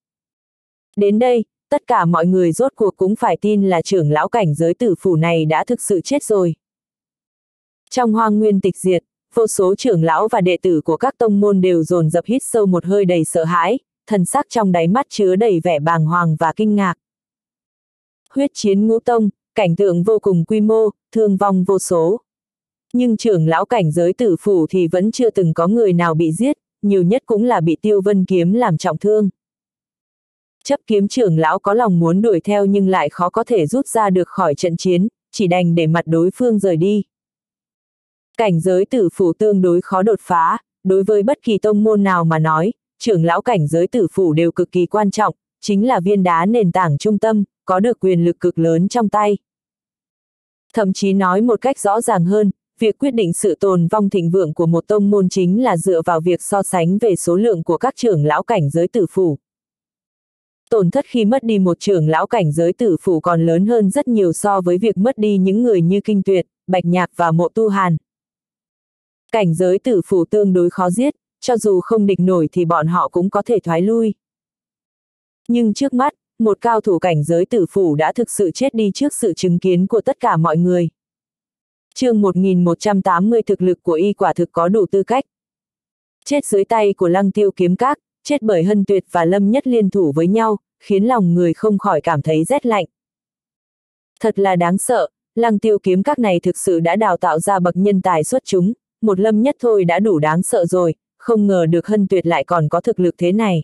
Đến đây, tất cả mọi người rốt cuộc cũng phải tin là trưởng lão cảnh giới tử phủ này đã thực sự chết rồi. Trong hoang nguyên tịch diệt, vô số trưởng lão và đệ tử của các tông môn đều dồn dập hít sâu một hơi đầy sợ hãi, thần sắc trong đáy mắt chứa đầy vẻ bàng hoàng và kinh ngạc. Huyết chiến ngũ tông, cảnh tượng vô cùng quy mô, thương vong vô số. Nhưng trưởng lão cảnh giới tử phủ thì vẫn chưa từng có người nào bị giết, nhiều nhất cũng là bị Tiêu Vân Kiếm làm trọng thương. Chấp kiếm trưởng lão có lòng muốn đuổi theo nhưng lại khó có thể rút ra được khỏi trận chiến, chỉ đành để mặt đối phương rời đi. Cảnh giới tử phủ tương đối khó đột phá, đối với bất kỳ tông môn nào mà nói, trưởng lão cảnh giới tử phủ đều cực kỳ quan trọng, chính là viên đá nền tảng trung tâm, có được quyền lực cực lớn trong tay. Thậm chí nói một cách rõ ràng hơn, việc quyết định sự tồn vong thịnh vượng của một tông môn chính là dựa vào việc so sánh về số lượng của các trưởng lão cảnh giới tử phủ. Tổn thất khi mất đi một trưởng lão cảnh giới tử phủ còn lớn hơn rất nhiều so với việc mất đi những người như Kinh Tuyệt, Bạch Nhạc và Mộ Tu Hàn. Cảnh giới tử phủ tương đối khó giết, cho dù không địch nổi thì bọn họ cũng có thể thoái lui. Nhưng trước mắt, một cao thủ cảnh giới tử phủ đã thực sự chết đi trước sự chứng kiến của tất cả mọi người. Chương 1180 thực lực của y quả thực có đủ tư cách. Chết dưới tay của Lăng Tiêu kiếm các, chết bởi Hân Tuyệt và Lâm Nhất liên thủ với nhau, khiến lòng người không khỏi cảm thấy rét lạnh. Thật là đáng sợ, Lăng Tiêu kiếm các này thực sự đã đào tạo ra bậc nhân tài xuất chúng, một Lâm Nhất thôi đã đủ đáng sợ rồi, không ngờ được Hân Tuyệt lại còn có thực lực thế này.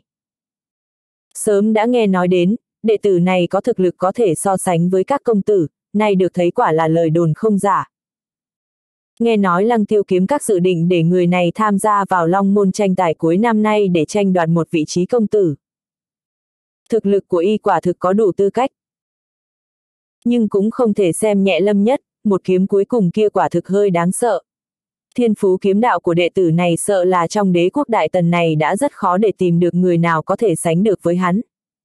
Sớm đã nghe nói đến, đệ tử này có thực lực có thể so sánh với các công tử, nay được thấy quả là lời đồn không giả. Nghe nói Lăng Tiêu kiếm các dự định để người này tham gia vào Long Môn tranh tài cuối năm nay để tranh đoạt một vị trí công tử. Thực lực của y quả thực có đủ tư cách. Nhưng cũng không thể xem nhẹ Lâm Nhất, một kiếm cuối cùng kia quả thực hơi đáng sợ. Thiên phú kiếm đạo của đệ tử này sợ là trong đế quốc Đại Tần này đã rất khó để tìm được người nào có thể sánh được với hắn.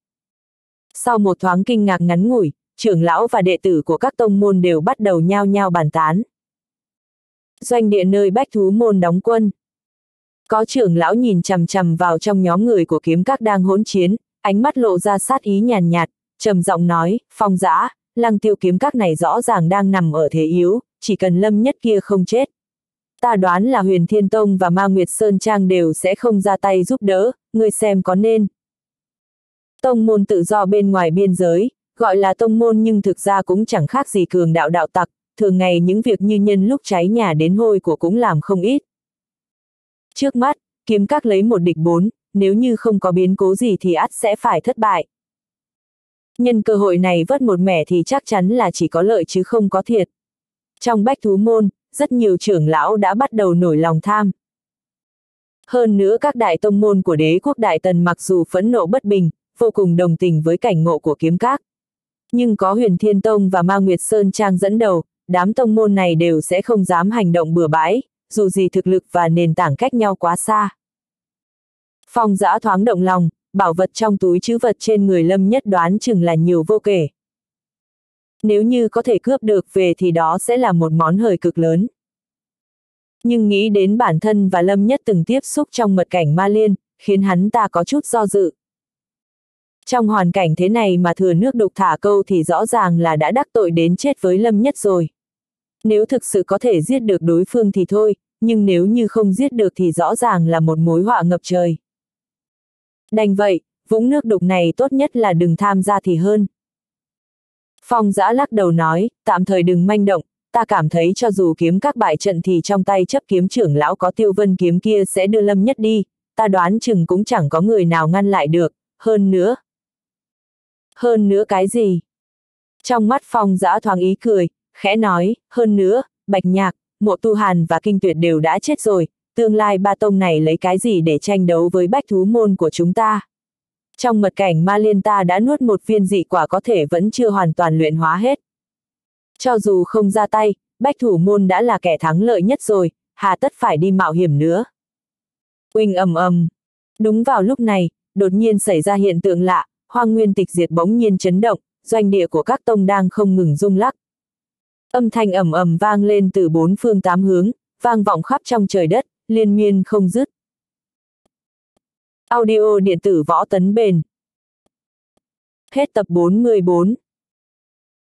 Sau một thoáng kinh ngạc ngắn ngủi, trưởng lão và đệ tử của các tông môn đều bắt đầu nhao nhao bàn tán. Doanh địa nơi Bách Thú môn đóng quân. Có trưởng lão nhìn chằm chằm vào trong nhóm người của kiếm các đang hỗn chiến, ánh mắt lộ ra sát ý nhàn nhạt, trầm giọng nói, Phong Dã, Lăng Tiêu kiếm các này rõ ràng đang nằm ở thế yếu, chỉ cần Lâm Nhất kia không chết. Ta đoán là Huyền Thiên Tông và Ma Nguyệt Sơn Trang đều sẽ không ra tay giúp đỡ, ngươi xem có nên. Tông môn tự do bên ngoài biên giới, gọi là tông môn nhưng thực ra cũng chẳng khác gì cường đạo đạo tặc, thường ngày những việc như nhân lúc cháy nhà đến hôi của cũng làm không ít. Trước mắt, kiếm các lấy 1 địch 4, nếu như không có biến cố gì thì ắt sẽ phải thất bại. Nhân cơ hội này vớt một mẻ thì chắc chắn là chỉ có lợi chứ không có thiệt. Trong Bách Thú môn, rất nhiều trưởng lão đã bắt đầu nổi lòng tham. Hơn nữa các đại tông môn của đế quốc Đại Tần mặc dù phẫn nộ bất bình, vô cùng đồng tình với cảnh ngộ của kiếm các. Nhưng có Huyền Thiên Tông và Ma Nguyệt Sơn Trang dẫn đầu, đám tông môn này đều sẽ không dám hành động bừa bãi, dù gì thực lực và nền tảng cách nhau quá xa. Phong Dã thoáng động lòng, bảo vật trong túi trữ vật trên người Lâm Nhất đoán chừng là nhiều vô kể. Nếu như có thể cướp được về thì đó sẽ là một món hời cực lớn. Nhưng nghĩ đến bản thân và Lâm Nhất từng tiếp xúc trong mật cảnh Ma Liên, khiến hắn ta có chút do dự. Trong hoàn cảnh thế này mà thừa nước đục thả câu thì rõ ràng là đã đắc tội đến chết với Lâm Nhất rồi. Nếu thực sự có thể giết được đối phương thì thôi, nhưng nếu như không giết được thì rõ ràng là một mối họa ngập trời. Đành vậy, vũng nước đục này tốt nhất là đừng tham gia thì hơn. Phong Dã lắc đầu nói, tạm thời đừng manh động, ta cảm thấy cho dù kiếm các bại trận thì trong tay chấp kiếm trưởng lão có Tiêu Vân kiếm kia sẽ đưa Lâm Nhất đi, ta đoán chừng cũng chẳng có người nào ngăn lại được, hơn nữa. Hơn nữa cái gì? Trong mắt Phong Dã thoáng ý cười, khẽ nói, hơn nữa, Bạch Nhạc, Mộ Tu Hàn và Kinh Tuyệt đều đã chết rồi, tương lai ba tông này lấy cái gì để tranh đấu với bách thú môn của chúng ta? Trong mật cảnh ma liên ta đã nuốt một viên dị quả có thể vẫn chưa hoàn toàn luyện hóa hết. Cho dù không ra tay, bách thủ môn đã là kẻ thắng lợi nhất rồi, hà tất phải đi mạo hiểm nữa. Oanh ầm ầm. Đúng vào lúc này, đột nhiên xảy ra hiện tượng lạ, Hoang Nguyên Tịch Diệt bỗng nhiên chấn động, doanh địa của các tông đang không ngừng rung lắc. Âm thanh ầm ầm vang lên từ bốn phương tám hướng, vang vọng khắp trong trời đất, liên miên không dứt. Audio điện tử Võ Tấn Bền. Hết tập 44.